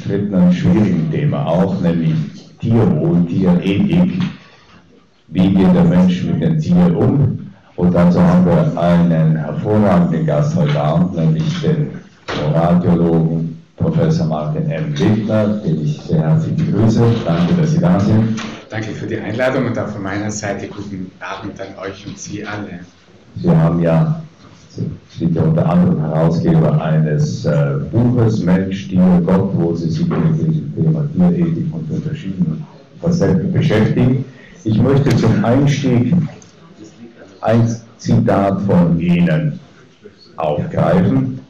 umstrittenen, schwierigen Thema auch, nämlich Tierwohl, Tierethik. Wie geht der Mensch mit dem Tier um? Und dazu haben wir einen hervorragenden Gast heute Abend, nämlich den Moraltheologen Professor Martin M. Wittner, den ich sehr herzlich begrüße. Danke, dass Sie da sind. Danke für die Einladung und auch von meiner Seite guten Abend an euch und Sie alle. Sie haben ja, sind ja unter anderem Herausgeber eines Buches Mensch, Tier, Gott, wo Sie sich mit dem Thema Tierethik und verschiedenen Facetten beschäftigen. Ich möchte zum Einstieg ein Zitat von Ihnen aufgreifen.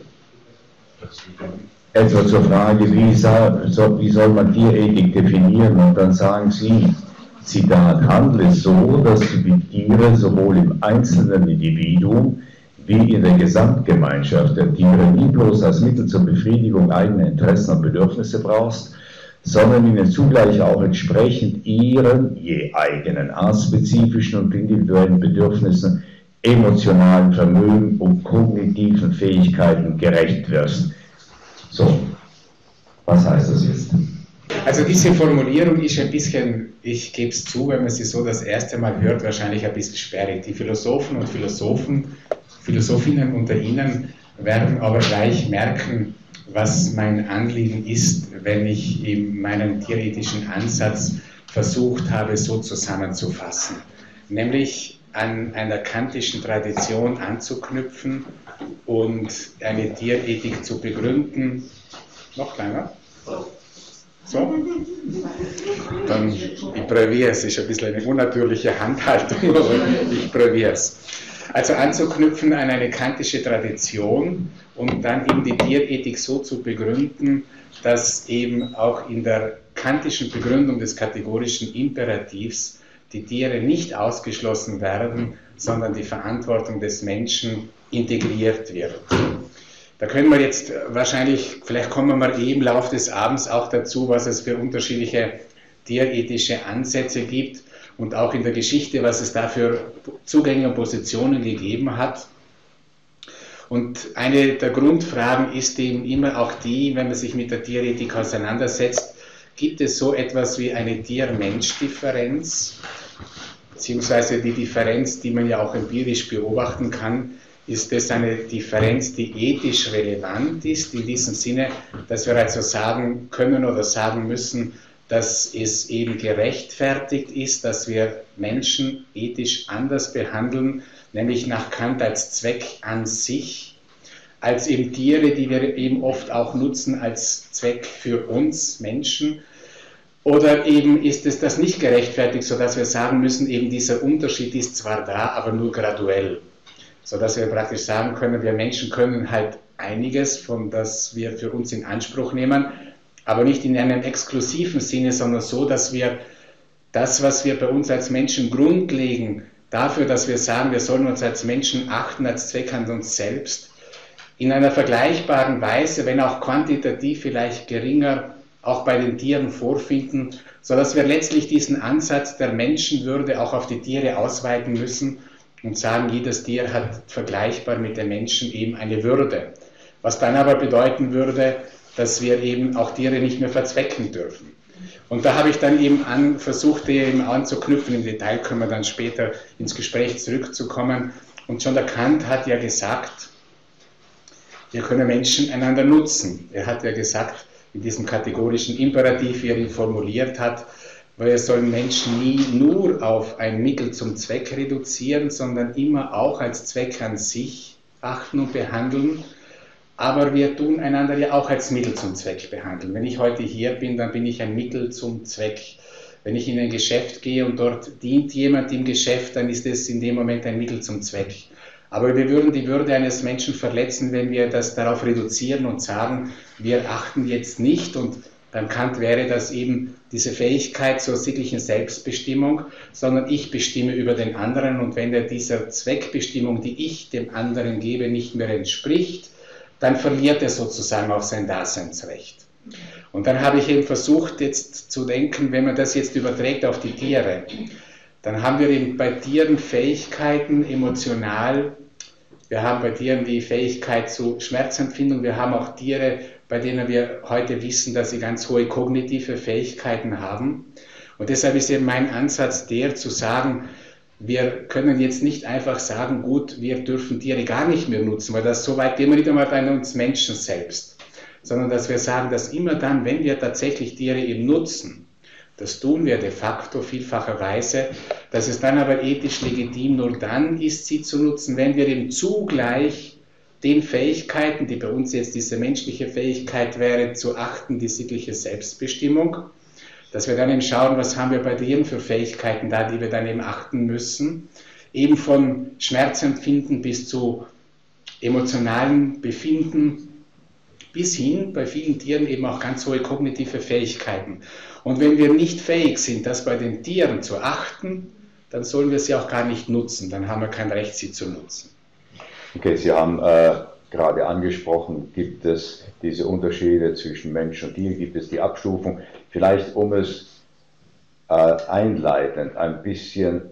Etwa zur Frage, wie soll man Tierethik definieren? Und dann sagen Sie, Zitat, handle so, dass du die Tiere sowohl im einzelnen Individuum wie in der Gesamtgemeinschaft der Tiere nie bloß als Mittel zur Befriedigung eigener Interessen und Bedürfnisse brauchst, sondern ihnen zugleich auch entsprechend ihren je eigenen artspezifischen und individuellen Bedürfnissen, emotionalen Vermögen und kognitiven Fähigkeiten gerecht wirst. So, was heißt das jetzt? Also diese Formulierung ist ein bisschen, ich gebe es zu, wenn man sie so das erste Mal hört, wahrscheinlich ein bisschen sperrig. Die Philosophen und Philosophinnen unter Ihnen werden aber gleich merken, was mein Anliegen ist, wenn ich in meinem tierethischen Ansatz versucht habe, so zusammenzufassen. Nämlich an einer kantischen Tradition anzuknüpfen und eine Tierethik zu begründen. Noch kleiner? So? Dann, ich probiere es, ist ein bisschen eine unnatürliche Handhaltung, aber ich probiere es. Also anzuknüpfen an eine kantische Tradition und dann eben die Tierethik so zu begründen, dass eben auch in der kantischen Begründung des kategorischen Imperativs die Tiere nicht ausgeschlossen werden, sondern die Verantwortung des Menschen integriert wird. Da können wir jetzt wahrscheinlich, vielleicht kommen wir mal im Laufe des Abends auch dazu, was es für unterschiedliche tierethische Ansätze gibt und auch in der Geschichte, was es da für Zugänge und Positionen gegeben hat. Und eine der Grundfragen ist eben immer auch die, wenn man sich mit der Tierethik auseinandersetzt, gibt es so etwas wie eine Tier-Mensch-Differenz, beziehungsweise die Differenz, die man ja auch empirisch beobachten kann, ist das eine Differenz, die ethisch relevant ist, in diesem Sinne, dass wir also sagen können oder sagen müssen, dass es eben gerechtfertigt ist, dass wir Menschen ethisch anders behandeln, nämlich nach Kant als Zweck an sich, als eben Tiere, die wir eben oft auch nutzen als Zweck für uns Menschen. Oder eben ist es das nicht gerechtfertigt, sodass wir sagen müssen, eben dieser Unterschied ist zwar da, aber nur graduell. Sodass wir praktisch sagen können, wir Menschen können halt einiges, von das wir für uns in Anspruch nehmen, aber nicht in einem exklusiven Sinne, sondern so, dass wir das, was wir bei uns als Menschen grundlegen, dafür, dass wir sagen, wir sollen uns als Menschen achten, als Zweck an uns selbst, in einer vergleichbaren Weise, wenn auch quantitativ vielleicht geringer, auch bei den Tieren vorfinden, sodass wir letztlich diesen Ansatz der Menschenwürde auch auf die Tiere ausweiten müssen und sagen, jedes Tier hat vergleichbar mit den Menschen eben eine Würde. Was dann aber bedeuten würde, dass wir eben auch Tiere nicht mehr verzwecken dürfen. Und da habe ich dann eben versucht, die eben anzuknüpfen. Im Detail können wir dann später ins Gespräch zurückzukommen. Und schon der Kant hat ja gesagt, wir können Menschen einander nutzen. Er hat ja gesagt, in diesem kategorischen Imperativ, wie er ihn formuliert hat, wir sollen Menschen nie nur auf ein Mittel zum Zweck reduzieren, sondern immer auch als Zweck an sich achten und behandeln. Aber wir tun einander ja auch als Mittel zum Zweck behandeln. Wenn ich heute hier bin, dann bin ich ein Mittel zum Zweck. Wenn ich in ein Geschäft gehe und dort dient jemand im Geschäft, dann ist es in dem Moment ein Mittel zum Zweck. Aber wir würden die Würde eines Menschen verletzen, wenn wir das darauf reduzieren und sagen, wir achten jetzt nicht, und beim Kant wäre das eben diese Fähigkeit zur sittlichen Selbstbestimmung, sondern ich bestimme über den anderen, und wenn der dieser Zweckbestimmung, die ich dem anderen gebe, nicht mehr entspricht, dann verliert er sozusagen auch sein Daseinsrecht. Und dann habe ich eben versucht jetzt zu denken, wenn man das jetzt überträgt auf die Tiere, dann haben wir eben bei Tieren Fähigkeiten emotional, wir haben bei Tieren die Fähigkeit zu Schmerzempfindung, wir haben auch Tiere, bei denen wir heute wissen, dass sie ganz hohe kognitive Fähigkeiten haben. Und deshalb ist eben mein Ansatz der, zu sagen, wir können jetzt nicht einfach sagen, gut, wir dürfen Tiere gar nicht mehr nutzen, weil das so weit gehen wir nicht einmal bei uns Menschen selbst, sondern dass wir sagen, dass immer dann, wenn wir tatsächlich Tiere eben nutzen, das tun wir de facto vielfacherweise, dass es dann aber ethisch legitim nur dann ist, sie zu nutzen, wenn wir eben zugleich den Fähigkeiten, die bei uns jetzt diese menschliche Fähigkeit wäre, zu achten, die sittliche Selbstbestimmung, dass wir dann eben schauen, was haben wir bei denen für Fähigkeiten da, die wir dann eben achten müssen, eben von Schmerzempfinden bis zu emotionalen Befinden, bis hin bei vielen Tieren eben auch ganz hohe kognitive Fähigkeiten. Und wenn wir nicht fähig sind, das bei den Tieren zu achten, dann sollen wir sie auch gar nicht nutzen, dann haben wir kein Recht, sie zu nutzen. Okay, Sie haben gerade angesprochen, gibt es diese Unterschiede zwischen Mensch und Tier, gibt es die Abstufung. Vielleicht um es einleitend ein bisschen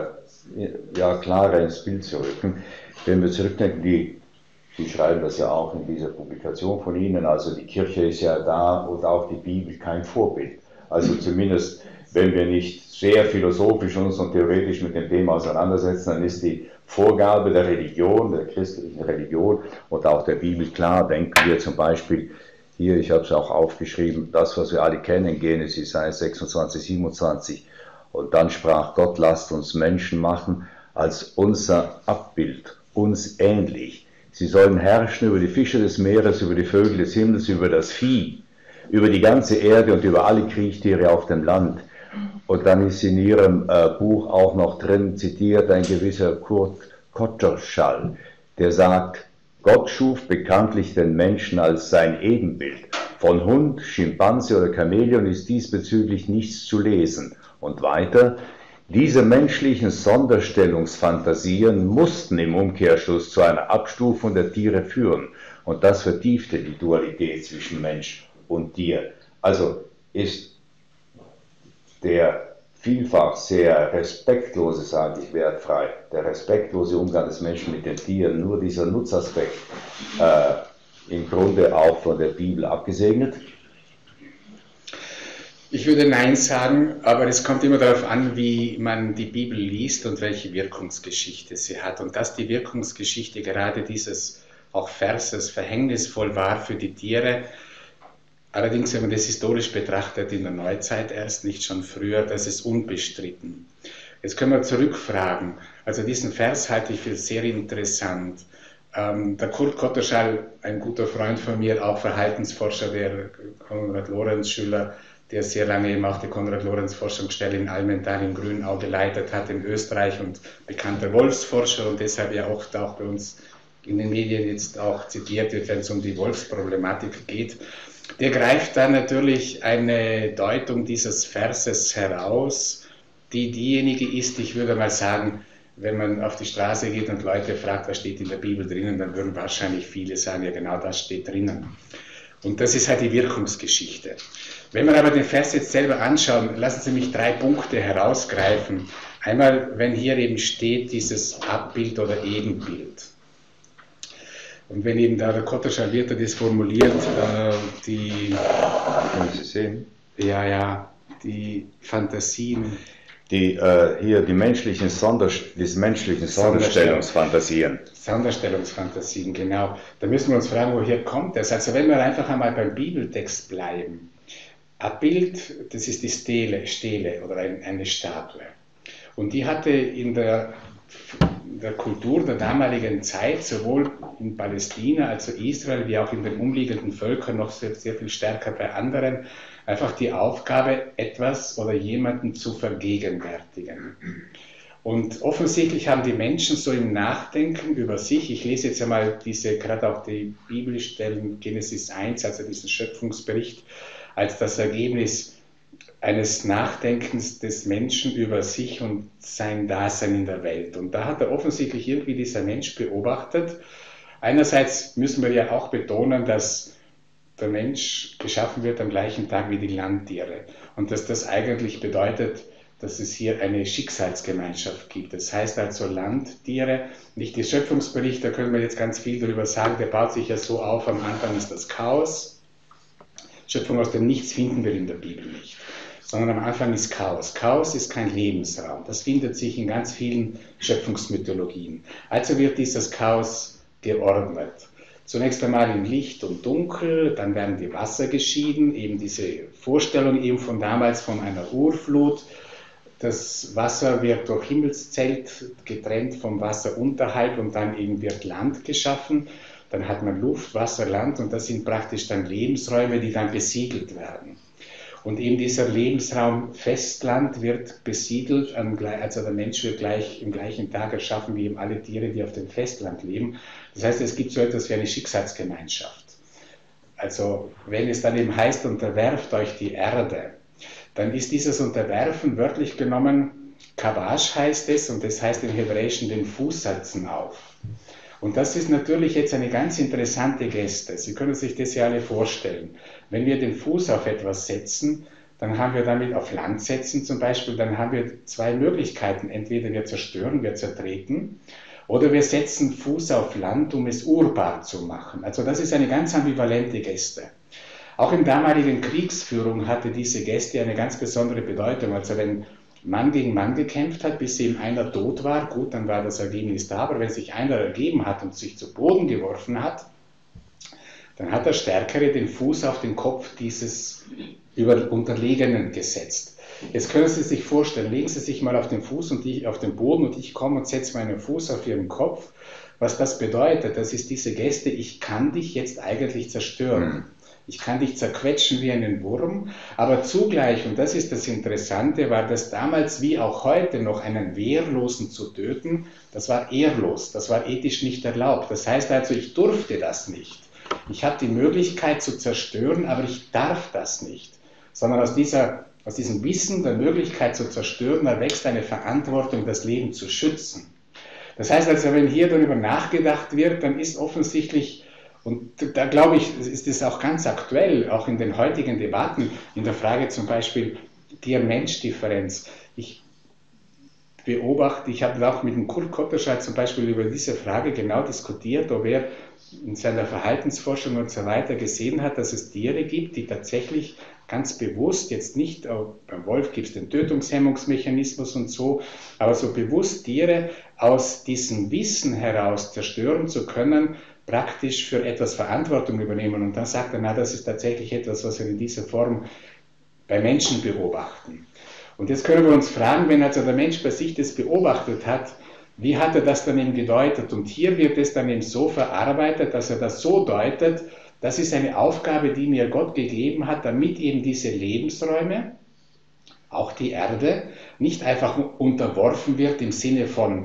klarer ins Bild zu rücken, wenn wir zurückdenken, Sie schreiben das ja auch in dieser Publikation von Ihnen, also die Kirche ist ja da und auch die Bibel kein Vorbild. Also zumindest, wenn wir nicht sehr philosophisch uns und theoretisch mit dem Thema auseinandersetzen, dann ist die Vorgabe der Religion, der christlichen Religion und auch der Bibel klar. Denken wir zum Beispiel hier, ich habe es auch aufgeschrieben, das, was wir alle kennen, Genesis 1, 26, 27. Und dann sprach Gott, lasst uns Menschen machen als unser Abbild, uns ähnlich. Sie sollen herrschen über die Fische des Meeres, über die Vögel des Himmels, über das Vieh, über die ganze Erde und über alle Kriechtiere auf dem Land. Und dann ist in Ihrem Buch auch noch drin zitiert ein gewisser Kurt Kotterschall, der sagt, Gott schuf bekanntlich den Menschen als sein Ebenbild. Von Hund, Schimpanse oder Chamäleon ist diesbezüglich nichts zu lesen. Und weiter, diese menschlichen Sonderstellungsfantasien mussten im Umkehrschluss zu einer Abstufung der Tiere führen. Und das vertiefte die Dualität zwischen Mensch und Tier. Also ist der vielfach sehr respektlose, sage ich wertfrei, der respektlose Umgang des Menschen mit den Tieren, nur dieser Nutzaspekt im Grunde auch von der Bibel abgesegnet? Ich würde Nein sagen, aber es kommt immer darauf an, wie man die Bibel liest und welche Wirkungsgeschichte sie hat. Und dass die Wirkungsgeschichte gerade dieses auch Verses verhängnisvoll war für die Tiere, allerdings, wenn man das historisch betrachtet, in der Neuzeit erst, nicht schon früher, das ist unbestritten. Jetzt können wir zurückfragen. Also diesen Vers halte ich für sehr interessant. Der Kurt Kotterschall, ein guter Freund von mir, auch Verhaltensforscher, der Konrad-Lorenz-Schüler, der sehr lange eben auch die Konrad-Lorenz-Forschungsstelle in Almental in Grünau geleitet hat in Österreich und bekannter Wolfsforscher und deshalb ja auch bei uns in den Medien jetzt auch zitiert wird, wenn es um die Wolfsproblematik geht. Der greift da natürlich eine Deutung dieses Verses heraus, die diejenige ist, ich würde mal sagen, wenn man auf die Straße geht und Leute fragt, was steht in der Bibel drinnen, dann würden wahrscheinlich viele sagen, ja genau das steht drinnen. Und das ist halt die Wirkungsgeschichte. Wenn wir aber den Vers jetzt selber anschauen, lassen Sie mich 3 Punkte herausgreifen. Einmal, wenn hier eben steht, dieses Abbild oder Ebenbild. Und wenn eben da der Kotterschall wird das formuliert, die... Können Sie sehen? Ja, die Fantasien... Hier die menschlichen Sonderstellungsfantasien. Sonderstellungsfantasien, genau. Da müssen wir uns fragen, woher kommt das? Also wenn wir einfach einmal beim Bibeltext bleiben. Abbild, das ist die Stele oder eine Statue. Und die hatte in der Kultur der damaligen Zeit, sowohl in Palästina als auch Israel, wie auch in den umliegenden Völkern, noch sehr, sehr viel stärker bei anderen, einfach die Aufgabe, etwas oder jemanden zu vergegenwärtigen. Und offensichtlich haben die Menschen so im Nachdenken über sich, ich lese jetzt einmal gerade auch die Bibelstellen, Genesis 1, also diesen Schöpfungsbericht, als das Ergebnis eines Nachdenkens des Menschen über sich und sein Dasein in der Welt. Und da hat er offensichtlich irgendwie dieser Mensch beobachtet. Einerseits müssen wir ja auch betonen, dass der Mensch geschaffen wird am gleichen Tag wie die Landtiere. Und dass das eigentlich bedeutet, dass es hier eine Schicksalsgemeinschaft gibt. Das heißt also Landtiere, nicht die Schöpfungsbericht, da können wir jetzt ganz viel darüber sagen, der baut sich ja so auf, am Anfang ist das Chaos, Schöpfung aus dem Nichts finden wir in der Bibel nicht. Sondern am Anfang ist Chaos. Chaos ist kein Lebensraum. Das findet sich in ganz vielen Schöpfungsmythologien. Also wird dieses Chaos geordnet. Zunächst einmal in Licht und Dunkel, dann werden die Wasser geschieden, eben diese Vorstellung eben von damals von einer Urflut. Das Wasser wird durch Himmelszelt getrennt vom Wasser unterhalb und dann eben wird Land geschaffen. Dann hat man Luft, Wasser, Land und das sind praktisch dann Lebensräume, die dann besiedelt werden. Und eben dieser Lebensraum Festland wird besiedelt, also der Mensch wird gleich im gleichen Tag erschaffen wie eben alle Tiere, die auf dem Festland leben. Das heißt, es gibt so etwas wie eine Schicksalsgemeinschaft. Also wenn es dann eben heißt, unterwerft euch die Erde, dann ist dieses Unterwerfen wörtlich genommen, Kabash heißt es, und das heißt im Hebräischen den Fuß setzen auf. Und das ist natürlich jetzt eine ganz interessante Geste. Sie können sich das ja alle vorstellen. Wenn wir den Fuß auf etwas setzen, dann haben wir damit auf Land setzen zum Beispiel, dann haben wir zwei Möglichkeiten. Entweder wir zerstören, wir zertreten, oder wir setzen Fuß auf Land, um es urbar zu machen. Also das ist eine ganz ambivalente Geste. Auch in damaligen Kriegsführung hatte diese Geste eine ganz besondere Bedeutung. Also wenn Mann gegen Mann gekämpft hat, bis eben einer tot war, gut, dann war das Ergebnis da, aber wenn sich einer ergeben hat und sich zu Boden geworfen hat, dann hat der Stärkere den Fuß auf den Kopf dieses Unterlegenen gesetzt. Jetzt können Sie sich vorstellen, legen Sie sich mal auf den Fuß und auf den Boden und ich komme und setze meinen Fuß auf Ihren Kopf. Was das bedeutet, das ist diese Geste, ich kann dich jetzt eigentlich zerstören. Ich kann dich zerquetschen wie einen Wurm, aber zugleich, und das ist das Interessante, war das damals wie auch heute noch einen Wehrlosen zu töten, das war ehrlos, das war ethisch nicht erlaubt. Das heißt also, ich durfte das nicht. Ich habe die Möglichkeit zu zerstören, aber ich darf das nicht. Sondern aus diesem Wissen der Möglichkeit zu zerstören, erwächst eine Verantwortung, das Leben zu schützen. Das heißt also, wenn hier darüber nachgedacht wird, dann ist offensichtlich, und da glaube ich, ist es auch ganz aktuell, auch in den heutigen Debatten, in der Frage zum Beispiel Tier-Mensch-Differenz. Ich beobachte, ich habe auch mit dem Kurt Kotterscheid zum Beispiel über diese Frage genau diskutiert, ob er in seiner Verhaltensforschung und so weiter gesehen hat, dass es Tiere gibt, die tatsächlich ganz bewusst, jetzt nicht, beim Wolf gibt es den Tötungshemmungsmechanismus und so, aber so bewusst Tiere aus diesem Wissen heraus zerstören zu können, praktisch für etwas Verantwortung übernehmen. Und dann sagt er, na, das ist tatsächlich etwas, was wir in dieser Form bei Menschen beobachten. Und jetzt können wir uns fragen, wenn also der Mensch bei sich das beobachtet hat, wie hat er das dann eben gedeutet? Und hier wird es dann eben so verarbeitet, dass er das so deutet, das ist eine Aufgabe, die mir Gott gegeben hat, damit eben diese Lebensräume, auch die Erde, nicht einfach unterworfen wird im Sinne von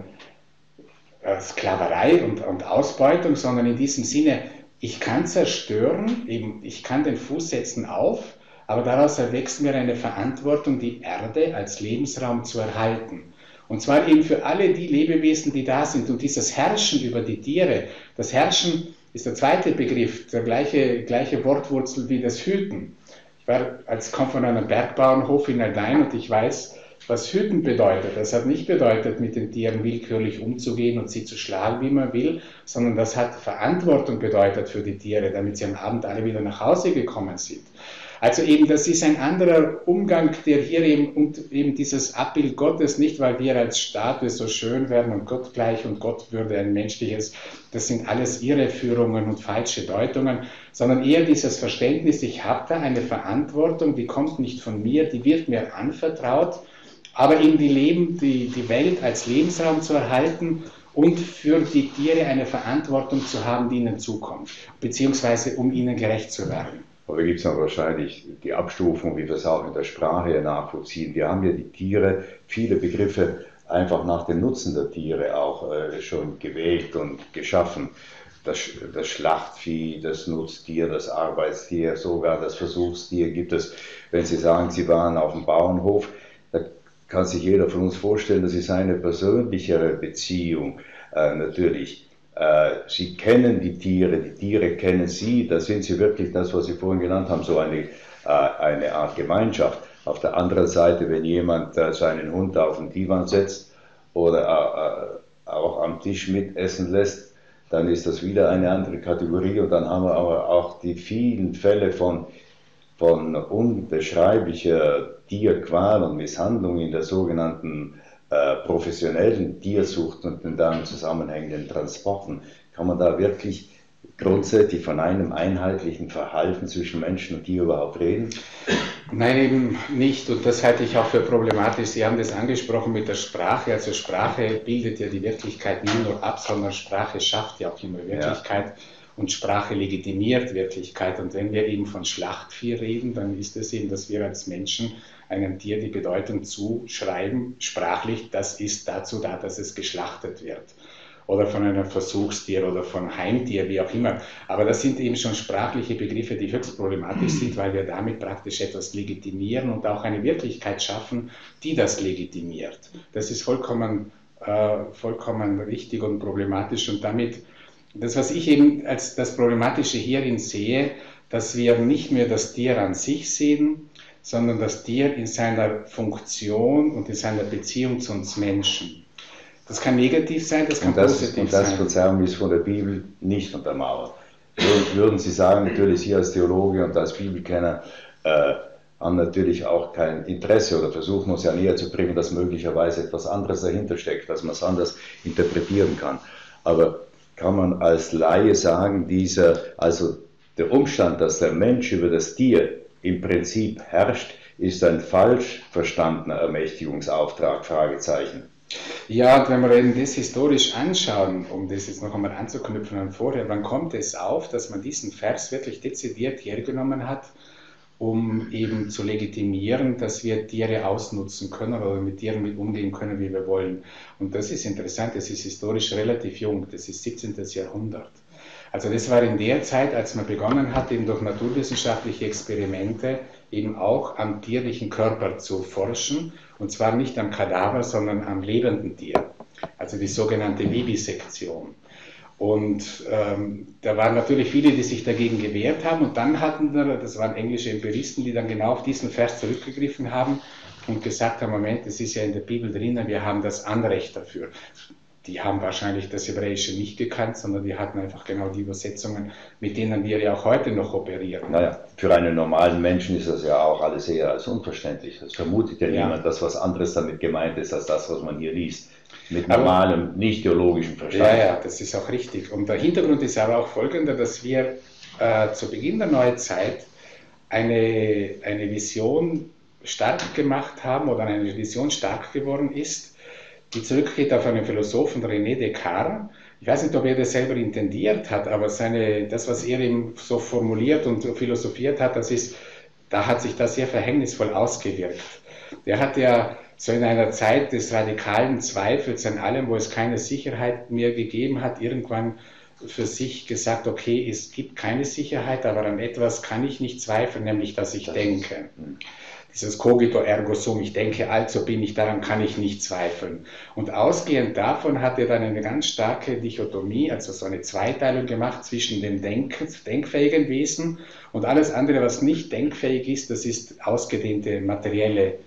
Sklaverei und Ausbeutung, sondern in diesem Sinne, ich kann zerstören, eben, ich kann den Fuß setzen auf, aber daraus erwächst mir eine Verantwortung, die Erde als Lebensraum zu erhalten. Und zwar eben für alle die Lebewesen, die da sind. Und dieses Herrschen über die Tiere, das Herrschen ist der zweite Begriff, der gleiche Wortwurzel wie das Hüten. Ich komme von einem Bergbauernhof in Aldein und ich weiß, was Hüten bedeutet. Das hat nicht bedeutet, mit den Tieren willkürlich umzugehen und sie zu schlagen, wie man will, sondern das hat Verantwortung bedeutet für die Tiere, damit sie am Abend alle wieder nach Hause gekommen sind. Also eben, das ist ein anderer Umgang, der hier eben dieses Abbild Gottes, nicht weil wir als Statue so schön werden und Gott gleich und Gott würde ein menschliches, das sind alles Irreführungen und falsche Deutungen, sondern eher dieses Verständnis, ich habe da eine Verantwortung, die kommt nicht von mir, die wird mir anvertraut, aber eben die Welt als Lebensraum zu erhalten und für die Tiere eine Verantwortung zu haben, die ihnen zukommt, beziehungsweise um ihnen gerecht zu werden. Aber da gibt es dann wahrscheinlich die Abstufung, wie wir es auch in der Sprache nachvollziehen. Wir haben ja die Tiere, viele Begriffe einfach nach dem Nutzen der Tiere auch schon gewählt und geschaffen. Das Schlachtvieh, das Nutztier, das Arbeitstier, sogar das Versuchstier gibt es. Wenn Sie sagen, Sie waren auf dem Bauernhof, da kann sich jeder von uns vorstellen, das ist eine persönlichere Beziehung natürlich. Sie kennen die Tiere kennen Sie, da sind Sie wirklich das, was Sie vorhin genannt haben, so eine Art Gemeinschaft. Auf der anderen Seite, wenn jemand seinen Hund auf den Divan setzt oder auch am Tisch mitessen lässt, dann ist das wieder eine andere Kategorie und dann haben wir aber auch die vielen Fälle von von unbeschreiblicher Tierqual und Misshandlung in der sogenannten professionellen Tierzucht und den damit zusammenhängenden Transporten, kann man da wirklich grundsätzlich von einem einheitlichen Verhalten zwischen Menschen und Tier überhaupt reden? Nein, eben nicht. Und das halte ich auch für problematisch. Sie haben das angesprochen mit der Sprache. Also Sprache bildet ja die Wirklichkeit nie nur ab, sondern Sprache schafft ja auch immer Wirklichkeit. Ja. Und Sprache legitimiert Wirklichkeit. Und wenn wir eben von Schlachtvieh reden, dann ist es eben, dass wir als Menschen einem Tier die Bedeutung zuschreiben, sprachlich, das ist dazu da, dass es geschlachtet wird. Oder von einem Versuchstier oder von Heimtier, wie auch immer. Aber das sind eben schon sprachliche Begriffe, die höchst problematisch sind, weil wir damit praktisch etwas legitimieren und auch eine Wirklichkeit schaffen, die das legitimiert. Das ist vollkommen richtig und problematisch. Und damit, das, was ich eben als das Problematische hierin sehe, dass wir nicht mehr das Tier an sich sehen, sondern das Tier in seiner Funktion und in seiner Beziehung zu uns Menschen. Das kann negativ sein, das kann positiv sein. Und das, Verzeihung, ist von der Bibel nicht untermauert. Würden Sie sagen, natürlich Sie als Theologe und als Bibelkenner haben natürlich auch kein Interesse oder versuchen uns ja näher zu bringen, dass möglicherweise etwas anderes dahinter steckt, dass man es anders interpretieren kann. Aber kann man als Laie sagen, also der Umstand, dass der Mensch über das Tier im Prinzip herrscht, ist ein falsch verstandener Ermächtigungsauftrag? Fragezeichen. Ja, und wenn wir eben das historisch anschauen, um das jetzt noch einmal anzuknüpfen an vorher, dann kommt es auf, dass man diesen Vers wirklich dezidiert hergenommen hat, um eben zu legitimieren, dass wir Tiere ausnutzen können oder mit Tieren mit umgehen können, wie wir wollen. Und das ist interessant, das ist historisch relativ jung, das ist 17. Jahrhundert. Also das war in der Zeit, als man begonnen hat, eben durch naturwissenschaftliche Experimente eben auch am tierlichen Körper zu forschen, und zwar nicht am Kadaver, sondern am lebenden Tier, also die sogenannte Vivisektion. Und da waren natürlich viele, die sich dagegen gewehrt haben, und dann hatten wir, das waren englische Empiristen, die dann genau auf diesen Vers zurückgegriffen haben und gesagt haben, Moment, das ist ja in der Bibel drinnen, wir haben das Anrecht dafür. Die haben wahrscheinlich das Hebräische nicht gekannt, sondern die hatten einfach genau die Übersetzungen, mit denen wir ja auch heute noch operieren. Naja, für einen normalen Menschen ist das ja auch alles eher als unverständlich. Das vermutet ja niemand, dass was anderes damit gemeint ist, als das, was man hier liest. Mit normalem, nicht theologischen Verstand. Ja, das ist auch richtig. Und der Hintergrund ist aber auch folgender, dass wir zu Beginn der Neuzeit eine Vision stark gemacht haben oder eine Vision stark geworden ist, die zurückgeht auf einen Philosophen, René Descartes. Ich weiß nicht, ob er das selber intendiert hat, aber das, was er ihm so formuliert und philosophiert hat, da hat sich das sehr verhängnisvoll ausgewirkt. Der hat ja so in einer Zeit des radikalen Zweifels an allem, wo es keine Sicherheit mehr gegeben hat, irgendwann für sich gesagt, okay, es gibt keine Sicherheit, aber an etwas kann ich nicht zweifeln, nämlich, dass ich denke. Dieses Cogito ergo sum, ich denke, also bin ich, daran kann ich nicht zweifeln. Und ausgehend davon hat er dann eine ganz starke Dichotomie, also so eine Zweiteilung gemacht zwischen dem denkfähigen Wesen und alles andere, was nicht denkfähig ist, das ist ausgedehnte materielle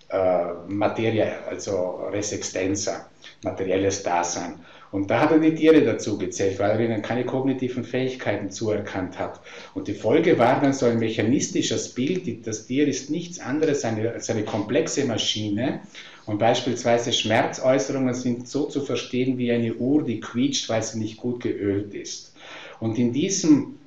Materie, also Res Extensa, materielles Dasein. Und da hat er die Tiere dazu gezählt, weil er ihnen keine kognitiven Fähigkeiten zuerkannt hat. Und die Folge war dann so ein mechanistisches Bild, das Tier ist nichts anderes als eine komplexe Maschine. Und beispielsweise Schmerzäußerungen sind so zu verstehen wie eine Uhr, die quietscht, weil sie nicht gut geölt ist. Und in diesem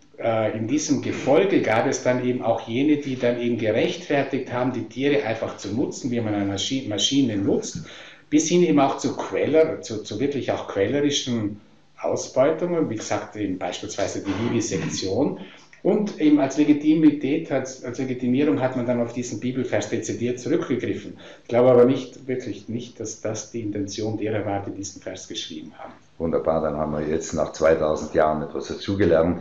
Gefolge gab es dann eben auch jene, die dann eben gerechtfertigt haben, die Tiere einfach zu nutzen, wie man eine Maschine nutzt, bis hin eben auch zu wirklich auch quellerischen Ausbeutungen, wie gesagt, eben beispielsweise die Vivisektion. Und eben als Legitimierung hat man dann auf diesen Bibelvers dezidiert zurückgegriffen. Ich glaube aber wirklich nicht, dass das die Intention derer war, die diesen Vers geschrieben haben. Wunderbar, dann haben wir jetzt nach 2000 Jahren etwas dazugelernt.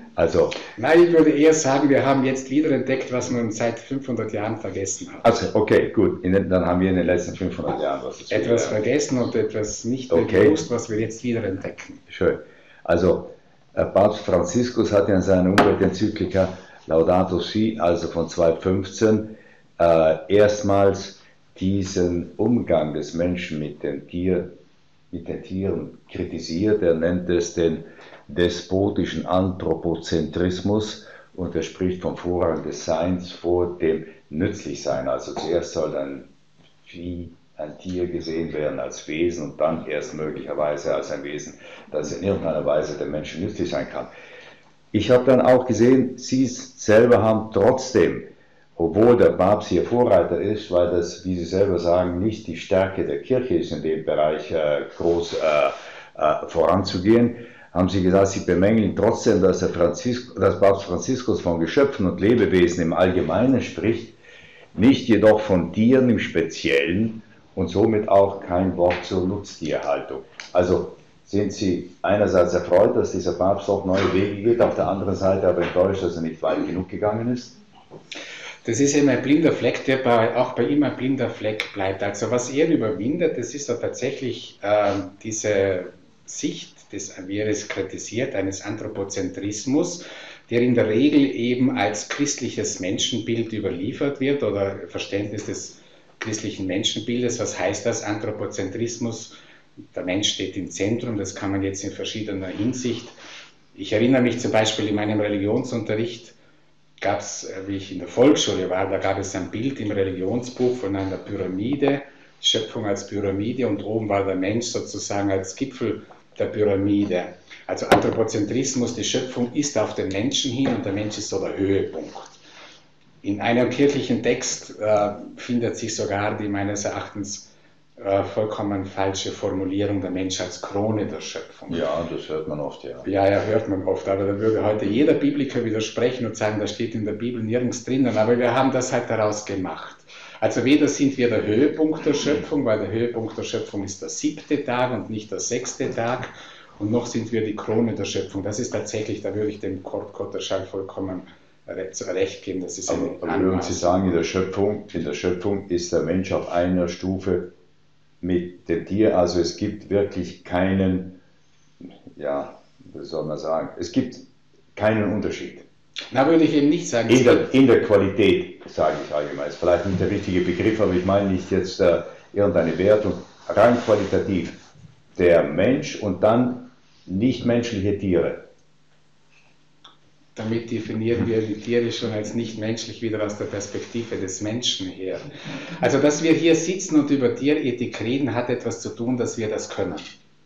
Nein, ich würde eher sagen, wir haben jetzt wiederentdeckt, was man seit 500 Jahren vergessen hat. Also, okay, gut. Dann haben wir in den letzten 500 Jahren was dazugelernt. Etwas vergessen und etwas nicht mehr gewusst, was wir jetzt wiederentdecken. Schön. Also, Papst Franziskus hat ja in seiner Umweltenzyklika Laudato Si, also von 2015, erstmals diesen Umgang des Menschen mit den Tieren kritisiert. Er nennt es den despotischen Anthropozentrismus und er spricht vom Vorrang des Seins vor dem Nützlichsein. Also zuerst soll ein Vieh, ein Tier gesehen werden als Wesen und dann erst möglicherweise als ein Wesen, das in irgendeiner Weise dem Menschen nützlich sein kann. Ich habe dann auch gesehen, Sie selber haben trotzdem, obwohl der Papst hier Vorreiter ist, weil das, wie Sie selber sagen, nicht die Stärke der Kirche ist, in dem Bereich groß voranzugehen, haben Sie gesagt, Sie bemängeln trotzdem, dass Papst Franziskus von Geschöpfen und Lebewesen im Allgemeinen spricht, nicht jedoch von Tieren im Speziellen und somit auch kein Wort zur Nutztierhaltung. Also sind Sie einerseits erfreut, dass dieser Papst doch neue Wege geht, auf der anderen Seite aber enttäuscht, dass er nicht weit genug gegangen ist? Das ist eben ein blinder Fleck, der auch bei ihm ein blinder Fleck bleibt. Also was er überwindet, das ist ja tatsächlich diese Sicht, wie er es kritisiert, eines Anthropozentrismus, der in der Regel eben als christliches Menschenbild überliefert wird oder Verständnis des christlichen Menschenbildes. Was heißt das? Anthropozentrismus? Der Mensch steht im Zentrum, das kann man jetzt in verschiedener Hinsicht. Ich erinnere mich zum Beispiel in meinem Religionsunterricht, gab es, wie ich in der Volksschule war, da gab es ein Bild im Religionsbuch von einer Pyramide, Schöpfung als Pyramide und oben war der Mensch sozusagen als Gipfel der Pyramide. Also Anthropozentrismus, die Schöpfung ist auf den Menschen hin und der Mensch ist so der Höhepunkt. In einem kirchlichen Text findet sich sogar die meines Erachtens vollkommen falsche Formulierung, der Mensch als Krone der Schöpfung. Ja, das hört man oft, ja. Ja, hört man oft, aber da würde heute jeder Bibliker widersprechen und sagen, das steht in der Bibel nirgends drinnen, aber wir haben das halt daraus gemacht. Also weder sind wir der Höhepunkt der Schöpfung, weil der Höhepunkt der Schöpfung ist der 7. Tag und nicht der 6. Tag, und noch sind wir die Krone der Schöpfung. Das ist tatsächlich, da würde ich dem Kurt Kotterschall vollkommen recht geben. Das ist aber würden Sie sagen, in der Schöpfung ist der Mensch auf einer Stufe mit dem Tier, also es gibt wirklich keinen, ja, wie soll man sagen, es gibt keinen Unterschied. Na, würde ich eben nicht sagen. In der Qualität, sage ich allgemein, ist vielleicht nicht der richtige Begriff, aber ich meine nicht jetzt irgendeine Wertung, rein qualitativ. Der Mensch und dann nichtmenschliche Tiere. Damit definieren wir die Tiere schon als nicht-menschlich wieder aus der Perspektive des Menschen her. Also, dass wir hier sitzen und über Tierethik reden, hat etwas zu tun, dass wir das können.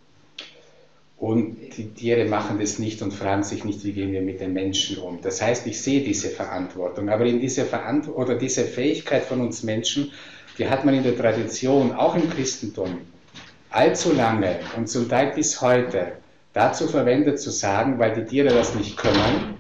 Und die Tiere machen das nicht und fragen sich nicht, wie gehen wir mit den Menschen um. Das heißt, ich sehe diese Verantwortung, aber in diese Fähigkeit von uns Menschen, die hat man in der Tradition, auch im Christentum, allzu lange und zum Teil bis heute dazu verwendet zu sagen, weil die Tiere das nicht können,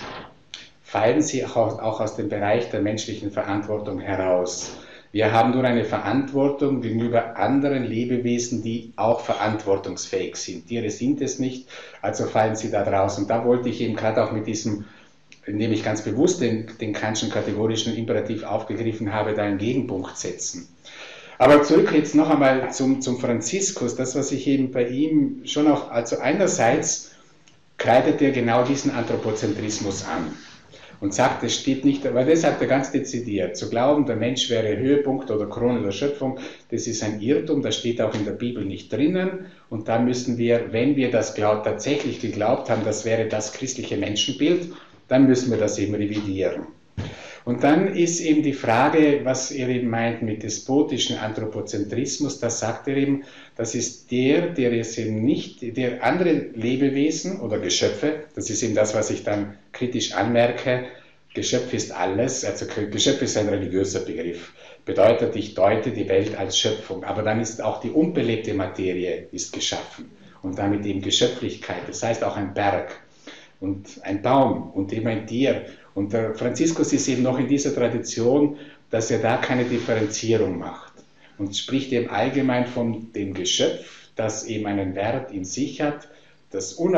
fallen sie auch aus dem Bereich der menschlichen Verantwortung heraus. Wir haben nur eine Verantwortung gegenüber anderen Lebewesen, die auch verantwortungsfähig sind. Tiere sind es nicht, also fallen sie da draus. Und da wollte ich eben gerade auch mit diesem, indem ich ganz bewusst den Kantschen kategorischen Imperativ aufgegriffen habe, da einen Gegenpunkt setzen. Aber zurück jetzt noch einmal zum Franziskus. Das, was ich eben bei ihm schon auch, also einerseits kreidet er genau diesen Anthropozentrismus an und sagt, es steht nicht, weil das sagt er ganz dezidiert, zu glauben, der Mensch wäre Höhepunkt oder Krone der Schöpfung, das ist ein Irrtum, das steht auch in der Bibel nicht drinnen, und da müssen wir, wenn wir das tatsächlich geglaubt haben, das wäre das christliche Menschenbild, dann müssen wir das eben revidieren. Und dann ist eben die Frage, was er eben meint mit despotischen Anthropozentrismus, das sagt er eben, das ist der es eben nicht, der andere Lebewesen oder Geschöpfe, das ist eben das, was ich dann kritisch anmerke, Geschöpf ist alles, also Geschöpf ist ein religiöser Begriff, bedeutet, ich deute die Welt als Schöpfung, aber dann ist auch die unbelebte Materie ist geschaffen und damit eben Geschöpflichkeit, das heißt auch ein Berg und ein Baum und eben ein Tier. Und der Franziskus ist eben noch in dieser Tradition, dass er da keine Differenzierung macht und spricht eben allgemein von dem Geschöpf, das eben einen Wert in sich hat, der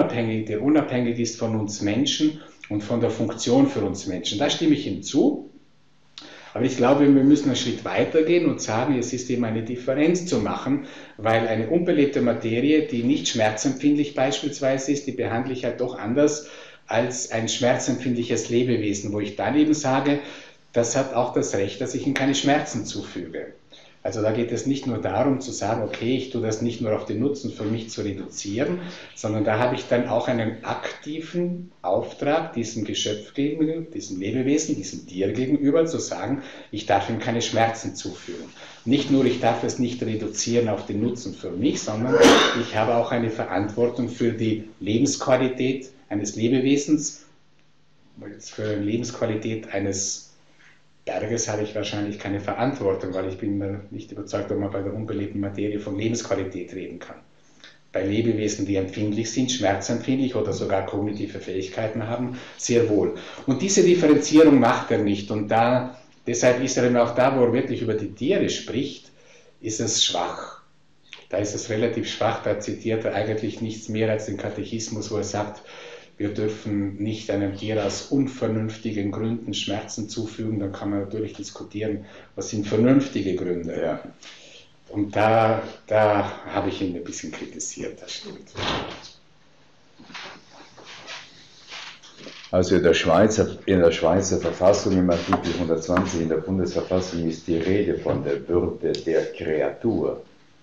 unabhängig ist von uns Menschen und von der Funktion für uns Menschen. Da stimme ich ihm zu, aber ich glaube, wir müssen einen Schritt weiter gehen und sagen, es ist eben eine Differenz zu machen, weil eine unbelebte Materie, die nicht schmerzempfindlich beispielsweise ist, die behandle ich halt doch anders als ein schmerzempfindliches Lebewesen, wo ich dann eben sage, das hat auch das Recht, dass ich ihm keine Schmerzen zufüge. Also da geht es nicht nur darum zu sagen, okay, ich tue das nicht nur auf den Nutzen für mich zu reduzieren, sondern da habe ich dann auch einen aktiven Auftrag diesem Geschöpf gegenüber, diesem Lebewesen, diesem Tier gegenüber, zu sagen, ich darf ihm keine Schmerzen zufügen. Nicht nur, ich darf es nicht reduzieren auf den Nutzen für mich, sondern ich habe auch eine Verantwortung für die Lebensqualität eines Lebewesens. Für die Lebensqualität eines Berges habe ich wahrscheinlich keine Verantwortung, weil ich bin mir nicht überzeugt, ob man bei der unbelebten Materie von Lebensqualität reden kann. Bei Lebewesen, die empfindlich sind, schmerzempfindlich oder sogar kognitive Fähigkeiten haben, sehr wohl. Und diese Differenzierung macht er nicht. Und deshalb ist er eben auch da, wo er wirklich über die Tiere spricht, ist es schwach. Da ist es relativ schwach, da zitiert er eigentlich nichts mehr als den Katechismus, wo er sagt, wir dürfen nicht einem Tier aus unvernünftigen Gründen Schmerzen zufügen. Dann kann man natürlich diskutieren, was sind vernünftige Gründe. Ja. Und da habe ich ihn ein bisschen kritisiert, das stimmt. Also in der Schweizer Verfassung, im Artikel 120 in der Bundesverfassung, ist die Rede von der Würde der Kreatur.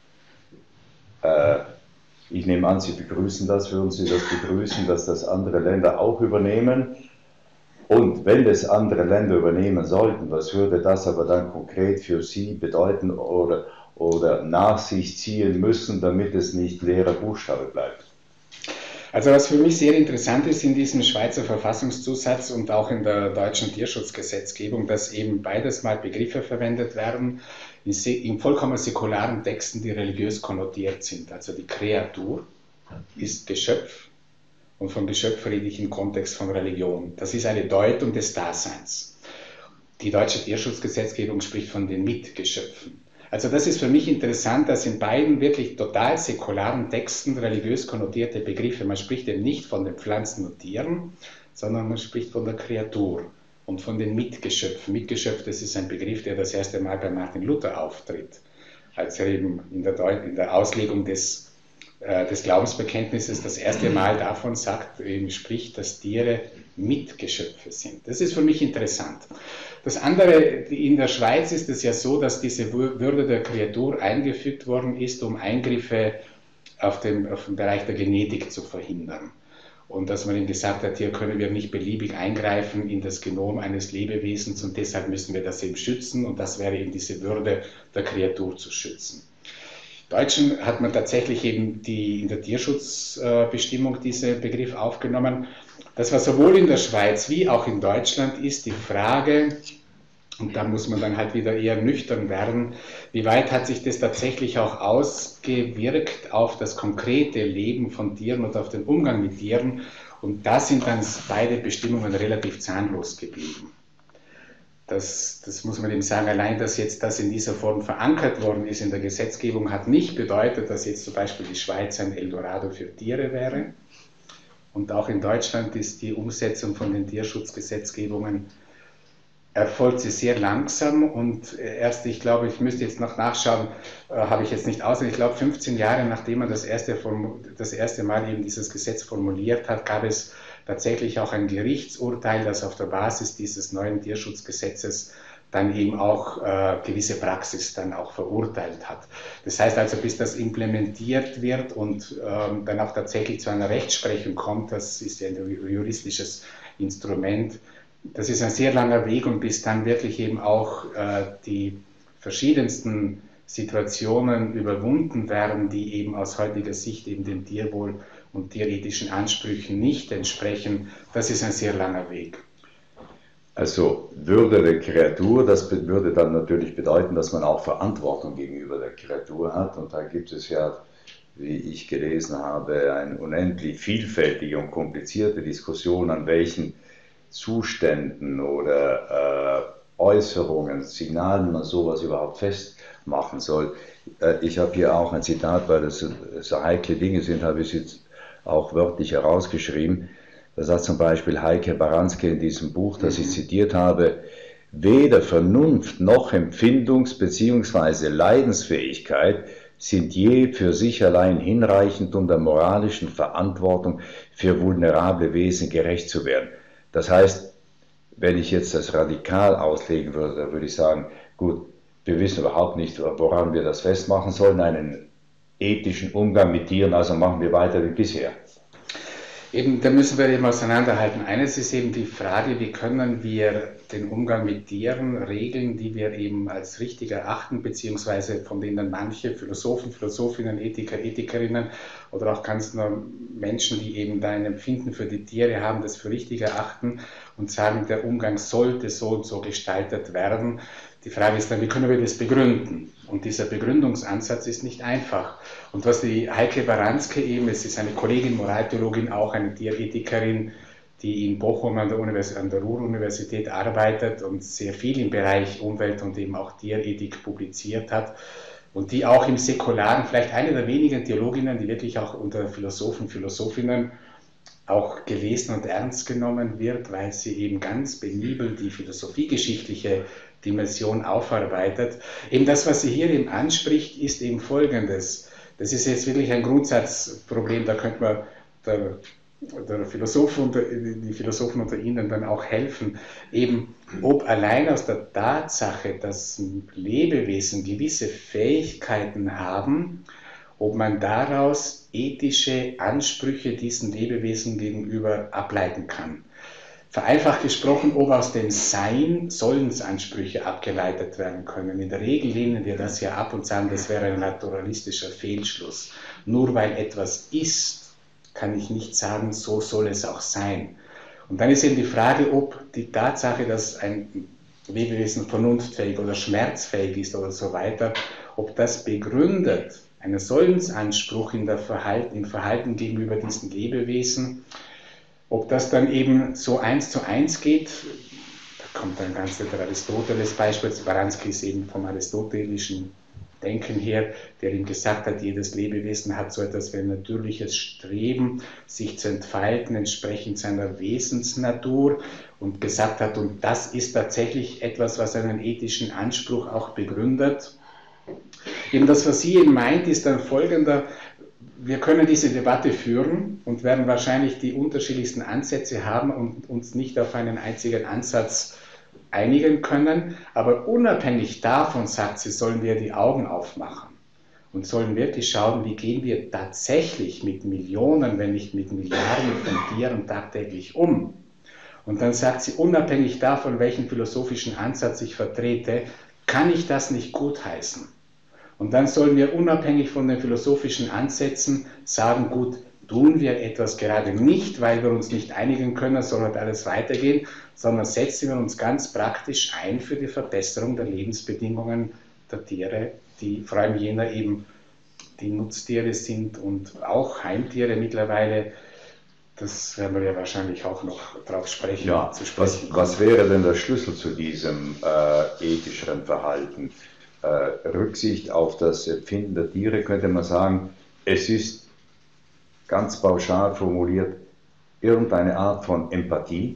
Ich nehme an, Sie begrüßen das, würden Sie das begrüßen, dass das andere Länder auch übernehmen? Und wenn das andere Länder übernehmen sollten, was würde das aber dann konkret für Sie bedeuten oder nach sich ziehen müssen, damit es nicht leerer Buchstabe bleibt? Also was für mich sehr interessant ist in diesem Schweizer Verfassungszusatz und auch in der deutschen Tierschutzgesetzgebung, dass eben beides mal Begriffe verwendet werden, in vollkommen säkularen Texten, die religiös konnotiert sind. Also die Kreatur ist Geschöpf und von Geschöpf rede ich im Kontext von Religion. Das ist eine Deutung des Daseins. Die deutsche Tierschutzgesetzgebung spricht von den Mitgeschöpfen. Also das ist für mich interessant, dass in beiden wirklich total säkularen Texten religiös konnotierte Begriffe, man spricht eben nicht von den Pflanzen und Tieren, sondern man spricht von der Kreatur und von den Mitgeschöpfen. Mitgeschöpf, das ist ein Begriff, der das erste Mal bei Martin Luther auftritt, als er eben in der Auslegung des Glaubensbekenntnisses das erste Mal davon sagt, eben spricht, dass Tiere Mitgeschöpfe sind. Das ist für mich interessant. Das andere, in der Schweiz ist es ja so, dass diese Würde der Kreatur eingefügt worden ist, um Eingriffe auf dem Bereich der Genetik zu verhindern. Und dass man ihm gesagt hat, hier können wir nicht beliebig eingreifen in das Genom eines Lebewesens und deshalb müssen wir das eben schützen und das wäre eben diese Würde der Kreatur zu schützen. Deutschen hat man tatsächlich eben in der Tierschutzbestimmung diesen Begriff aufgenommen. Das war sowohl in der Schweiz wie auch in Deutschland ist die Frage, und da muss man dann halt wieder eher nüchtern werden, wie weit hat sich das tatsächlich auch ausgewirkt auf das konkrete Leben von Tieren und auf den Umgang mit Tieren. Und da sind dann beide Bestimmungen relativ zahnlos geblieben. Das muss man eben sagen, allein, dass jetzt das in dieser Form verankert worden ist in der Gesetzgebung, hat nicht bedeutet, dass jetzt zum Beispiel die Schweiz ein Eldorado für Tiere wäre. Und auch in Deutschland ist die Umsetzung von den Tierschutzgesetzgebungen erfolgt sie sehr langsam und erst, ich glaube, ich müsste jetzt noch nachschauen, habe ich jetzt nicht aus, ich glaube 15 Jahre nachdem man das erste Mal eben dieses Gesetz formuliert hat, gab es tatsächlich auch ein Gerichtsurteil, das auf der Basis dieses neuen Tierschutzgesetzes dann eben auch gewisse Praxis dann auch verurteilt hat. Das heißt also, bis das implementiert wird und dann auch tatsächlich zu einer Rechtsprechung kommt, das ist ja ein juristisches Instrument, das ist ein sehr langer Weg und bis dann wirklich eben auch die verschiedensten Situationen überwunden werden, die eben aus heutiger Sicht eben dem Tierwohl und tierethischen Ansprüchen nicht entsprechen, das ist ein sehr langer Weg. Also Würde der Kreatur, das würde dann natürlich bedeuten, dass man auch Verantwortung gegenüber der Kreatur hat und da gibt es ja, wie ich gelesen habe, eine unendlich vielfältige und komplizierte Diskussion, an welchen Zuständen oder Äußerungen, Signalen man sowas überhaupt festmachen soll. Ich habe hier auch ein Zitat, weil das so heikle Dinge sind, habe ich jetzt auch wörtlich herausgeschrieben. Da sagt zum Beispiel Heike Baranski in diesem Buch, das ich zitiert habe, weder Vernunft noch Empfindungs- bzw. Leidensfähigkeit sind je für sich allein hinreichend, um der moralischen Verantwortung für vulnerable Wesen gerecht zu werden. Das heißt, wenn ich jetzt das radikal auslegen würde, dann würde ich sagen, gut, Wir wissen überhaupt nicht, woran wir das festmachen sollen, einen ethischen Umgang mit Tieren, also machen wir weiter wie bisher. Eben, da müssen wir eben auseinanderhalten. Eines ist eben die Frage, wie können wir den Umgang mit Tieren regeln, die wir eben als richtig erachten, beziehungsweise von denen manche Philosophen, Philosophinnen, Ethiker, Ethikerinnen oder auch ganz nur Menschen, die eben da ein Empfinden für die Tiere haben, das für richtig erachten und sagen, der Umgang sollte so und so gestaltet werden. Die Frage ist dann, wie können wir das begründen? Und dieser Begründungsansatz ist nicht einfach. Und was die Heike Baranske eben, es ist eine Kollegin, Moraltheologin, auch eine Tierethikerin, die in Bochum an der Ruhr-Universität arbeitet und sehr viel im Bereich Umwelt und eben auch Tierethik publiziert hat und die auch im Säkularen, vielleicht eine der wenigen Theologinnen, die wirklich auch unter Philosophen, Philosophinnen auch gelesen und ernst genommen wird, weil sie eben ganz penibel die philosophiegeschichtliche Dimension aufarbeitet. Eben das, was sie hier eben anspricht, ist eben Folgendes. Das ist jetzt wirklich ein Grundsatzproblem, da könnte man die Philosophen unter Ihnen dann auch helfen, eben ob allein aus der Tatsache, dass Lebewesen gewisse Fähigkeiten haben, ob man daraus ethische Ansprüche diesen Lebewesen gegenüber ableiten kann. Vereinfacht gesprochen, ob aus dem Sein Sollensansprüche abgeleitet werden können. In der Regel lehnen wir das ja ab und sagen, das wäre ein naturalistischer Fehlschluss. Nur weil etwas ist, kann ich nicht sagen, so soll es auch sein. Und dann ist eben die Frage, ob die Tatsache, dass ein Lebewesen vernunftfähig oder schmerzfähig ist oder so weiter, ob das begründet, einen Sollensanspruch im Verhalten gegenüber diesen Lebewesen, ob das dann eben so 1:1 geht, da kommt dann ganz der Aristoteles Beispiel, Baranski ist eben vom aristotelischen Denken her, der ihm gesagt hat, jedes Lebewesen hat so etwas wie ein natürliches Streben, sich zu entfalten, entsprechend seiner Wesensnatur und gesagt hat, und das ist tatsächlich etwas, was einen ethischen Anspruch auch begründet. Eben das, was sie eben meint, ist dann folgender: Wir können diese Debatte führen und werden wahrscheinlich die unterschiedlichsten Ansätze haben und uns nicht auf einen einzigen Ansatz einigen können, aber unabhängig davon, sagt sie, sollen wir die Augen aufmachen und sollen wirklich schauen, wie gehen wir tatsächlich mit Millionen, wenn nicht mit Milliarden von Tieren tagtäglich um. Und dann sagt sie, unabhängig davon, welchen philosophischen Ansatz ich vertrete, kann ich das nicht gutheißen. Und dann sollen wir unabhängig von den philosophischen Ansätzen sagen, gut, tun wir etwas gerade nicht, weil wir uns nicht einigen können, soll halt alles weitergehen, sondern setzen wir uns ganz praktisch ein für die Verbesserung der Lebensbedingungen der Tiere, die vor allem jener eben die Nutztiere sind und auch Heimtiere mittlerweile. Das werden wir ja wahrscheinlich auch noch drauf sprechen. Ja, was wäre denn der Schlüssel zu diesem ethischeren Verhalten? Rücksicht auf das Empfinden der Tiere, könnte man sagen, es ist ganz pauschal formuliert irgendeine Art von Empathie?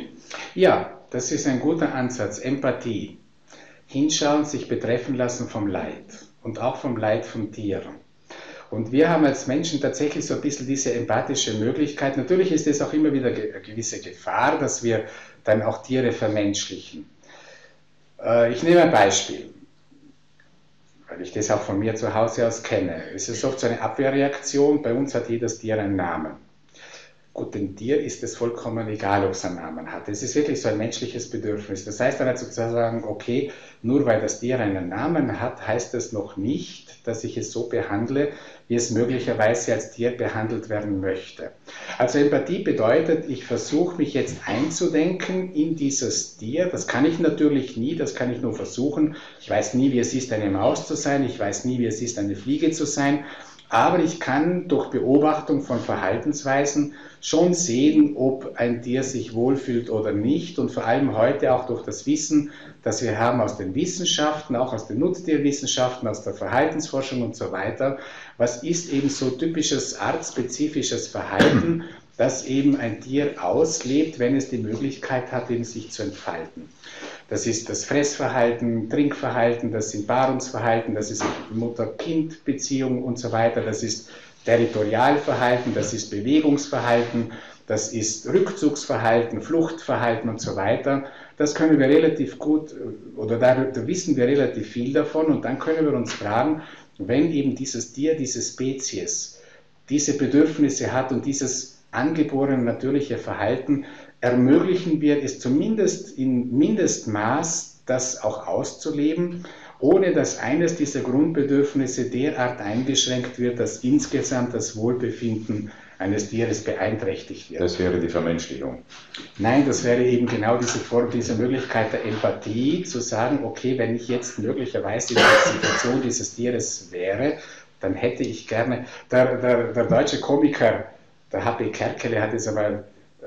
Ja, das ist ein guter Ansatz, Empathie. Hinschauen, sich betreffen lassen vom Leid und auch vom Leid von Tieren. Und wir haben als Menschen tatsächlich so ein bisschen diese empathische Möglichkeit. Natürlich ist es auch immer wieder eine gewisse Gefahr, dass wir dann auch Tiere vermenschlichen. Ich nehme ein Beispiel, weil ich das auch von mir zu Hause aus kenne. Es ist oft so eine Abwehrreaktion. Bei uns hat jedes Tier einen Namen. Gut, dem Tier ist es vollkommen egal, ob es einen Namen hat. Es ist wirklich so ein menschliches Bedürfnis. Das heißt dann halt sozusagen, okay, nur weil das Tier einen Namen hat, heißt das noch nicht, dass ich es so behandle, wie es möglicherweise als Tier behandelt werden möchte. Also Empathie bedeutet, ich versuche mich jetzt einzudenken in dieses Tier. Das kann ich natürlich nie, das kann ich nur versuchen. Ich weiß nie, wie es ist, eine Maus zu sein. Ich weiß nie, wie es ist, eine Fliege zu sein. Aber ich kann durch Beobachtung von Verhaltensweisen schon sehen, ob ein Tier sich wohlfühlt oder nicht. Und vor allem heute auch durch das Wissen, das wir haben aus den Wissenschaften, auch aus den Nutztierwissenschaften, aus der Verhaltensforschung und so weiter. Was ist eben so typisches artspezifisches Verhalten, das eben ein Tier auslebt, wenn es die Möglichkeit hat, eben sich zu entfalten? Das ist das Fressverhalten, Trinkverhalten, das sind Paarungsverhalten, das ist Mutter-Kind-Beziehung und so weiter, das ist Territorialverhalten, das ist Bewegungsverhalten, das ist Rückzugsverhalten, Fluchtverhalten und so weiter. Das können wir relativ gut, oder da wissen wir relativ viel davon, und dann können wir uns fragen, wenn eben dieses Tier, diese Spezies, diese Bedürfnisse hat und dieses angeborene natürliche Verhalten, ermöglichen wir es zumindest in Mindestmaß, das auch auszuleben, ohne dass eines dieser Grundbedürfnisse derart eingeschränkt wird, dass insgesamt das Wohlbefinden eines Tieres beeinträchtigt wird. Das wäre die Vermenschlichung. Nein, das wäre eben genau diese Form, diese Möglichkeit der Empathie, zu sagen, okay, wenn ich jetzt möglicherweise in der Situation dieses Tieres wäre, dann hätte ich gerne, der deutsche Komiker, der H.P. Kerkele, hat es aber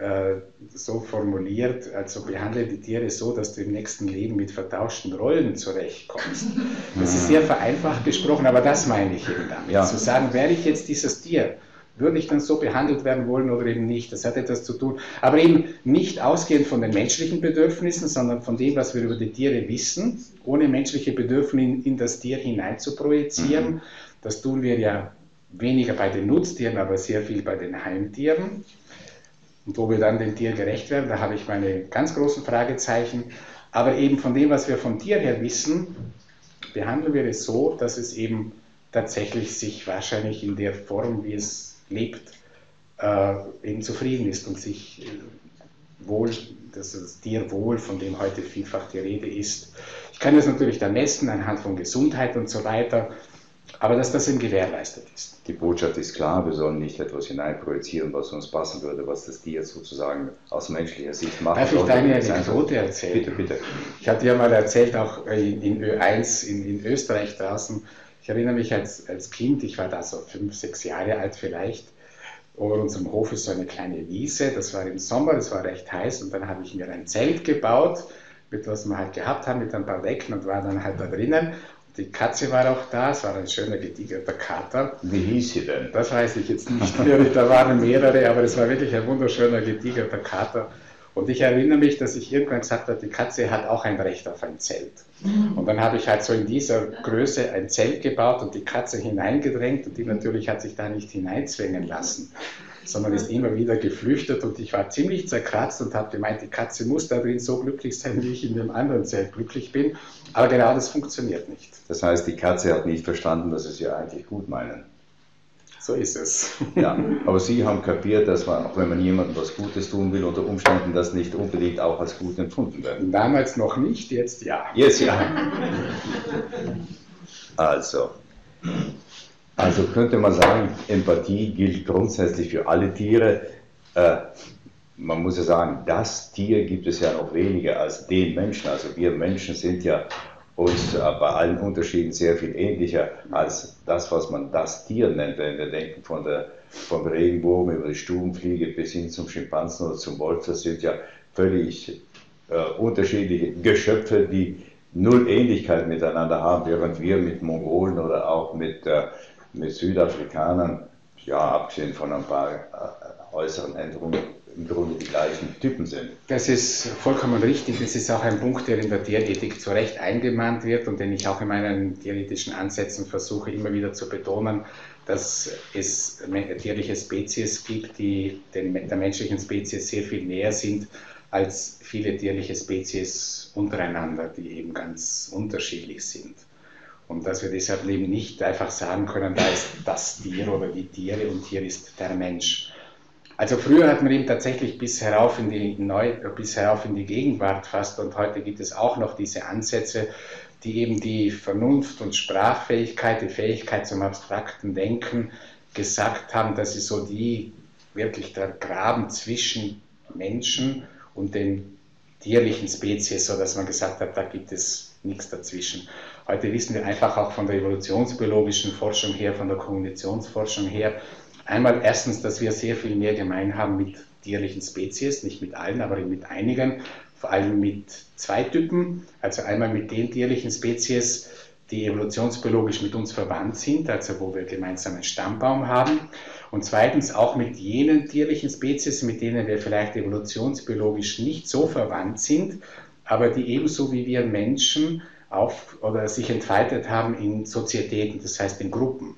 so formuliert, also behandle die Tiere so, dass du im nächsten Leben mit vertauschten Rollen zurechtkommst. Das ist sehr vereinfacht gesprochen, aber das meine ich eben damit. Ja. Zu sagen, wäre ich jetzt dieses Tier, würde ich dann so behandelt werden wollen oder eben nicht? Das hat etwas zu tun, aber eben nicht ausgehend von den menschlichen Bedürfnissen, sondern von dem, was wir über die Tiere wissen, ohne menschliche Bedürfnisse in das Tier hinein zu projizieren. Das tun wir ja weniger bei den Nutztieren, aber sehr viel bei den Heimtieren. Und wo wir dann dem Tier gerecht werden, da habe ich meine ganz großen Fragezeichen. Aber eben von dem, was wir vom Tier her wissen, behandeln wir es so, dass es eben tatsächlich sich wahrscheinlich in der Form, wie es lebt, eben zufrieden ist und sich wohl, das Tierwohl, von dem heute vielfach die Rede ist. Ich kann das natürlich dann messen anhand von Gesundheit und so weiter, aber dass das eben gewährleistet ist. Die Botschaft ist klar, wir sollen nicht etwas hineinprojizieren, was uns passen würde, was das Tier sozusagen aus menschlicher Sicht macht. Darf ich da eine Anekdote erzählen? Bitte, bitte. Ich hatte ja mal erzählt, auch in Ö1 in Österreich draußen, ich erinnere mich als Kind, ich war da so 5, 6 Jahre alt vielleicht, über unserem Hof ist so eine kleine Wiese, das war im Sommer, das war recht heiß, und dann habe ich mir ein Zelt gebaut, mit was wir halt gehabt haben, mit ein paar Decken, und war dann halt da drinnen. Die Katze war auch da, es war ein schöner, getigerter Kater. Wie hieß sie denn? Das weiß ich jetzt nicht mehr, da waren mehrere, aber es war wirklich ein wunderschöner, getigerter Kater. Und ich erinnere mich, dass ich irgendwann gesagt habe, die Katze hat auch ein Recht auf ein Zelt. Und dann habe ich halt so in dieser Größe ein Zelt gebaut und die Katze hineingedrängt, und die natürlich hat sich da nicht hineinzwängen lassen, sondern ist immer wieder geflüchtet, und ich war ziemlich zerkratzt und habe gemeint, die Katze muss da drin so glücklich sein, wie ich in dem anderen Zelt glücklich bin. Aber genau das funktioniert nicht. Das heißt, die Katze hat nicht verstanden, dass sie es ja eigentlich gut meinen. So ist es. Ja, aber Sie haben kapiert, dass man, auch wenn man jemandem was Gutes tun will, unter Umständen das nicht unbedingt auch als gut empfunden wird. Damals noch nicht, jetzt ja. Jetzt ja. Also könnte man sagen, Empathie gilt grundsätzlich für alle Tiere. Man muss ja sagen, das Tier gibt es ja noch weniger als den Menschen. Also wir Menschen sind ja uns bei allen Unterschieden sehr viel ähnlicher als das, was man das Tier nennt. Wenn wir denken vom Regenbogen über die Stubenfliege bis hin zum Schimpansen oder zum Wolf, das sind ja völlig unterschiedliche Geschöpfe, die null Ähnlichkeit miteinander haben, während wir mit Mongolen oder auch mit Südafrikanern, ja, abgesehen von ein paar äußeren Änderungen, im Grunde die gleichen Typen sind. Das ist vollkommen richtig. Das ist auch ein Punkt, der in der Tierethik zu Recht eingemahnt wird und den ich auch in meinen tierethischen Ansätzen versuche immer wieder zu betonen, dass es tierliche Spezies gibt, die der menschlichen Spezies sehr viel näher sind als viele tierliche Spezies untereinander, die eben ganz unterschiedlich sind. Und dass wir deshalb eben nicht einfach sagen können, da ist das Tier oder die Tiere und hier ist der Mensch. Also früher hat man eben tatsächlich bis herauf in die Gegenwart fast, und heute gibt es auch noch diese Ansätze, die eben die Vernunft und Sprachfähigkeit, die Fähigkeit zum abstrakten Denken gesagt haben, dass sie so wirklich der Graben zwischen Menschen und den tierlichen Spezies, so dass man gesagt hat, da gibt es nichts dazwischen. Heute wissen wir einfach auch von der evolutionsbiologischen Forschung her, von der Kognitionsforschung her, einmal erstens, dass wir sehr viel mehr gemein haben mit tierlichen Spezies, nicht mit allen, aber mit einigen, vor allem mit zwei Typen, also einmal mit den tierlichen Spezies, die evolutionsbiologisch mit uns verwandt sind, also wo wir gemeinsam einen Stammbaum haben, und zweitens auch mit jenen tierlichen Spezies, mit denen wir vielleicht evolutionsbiologisch nicht so verwandt sind, aber die ebenso wie wir Menschen sich entfaltet haben in Sozietäten, das heißt in Gruppen.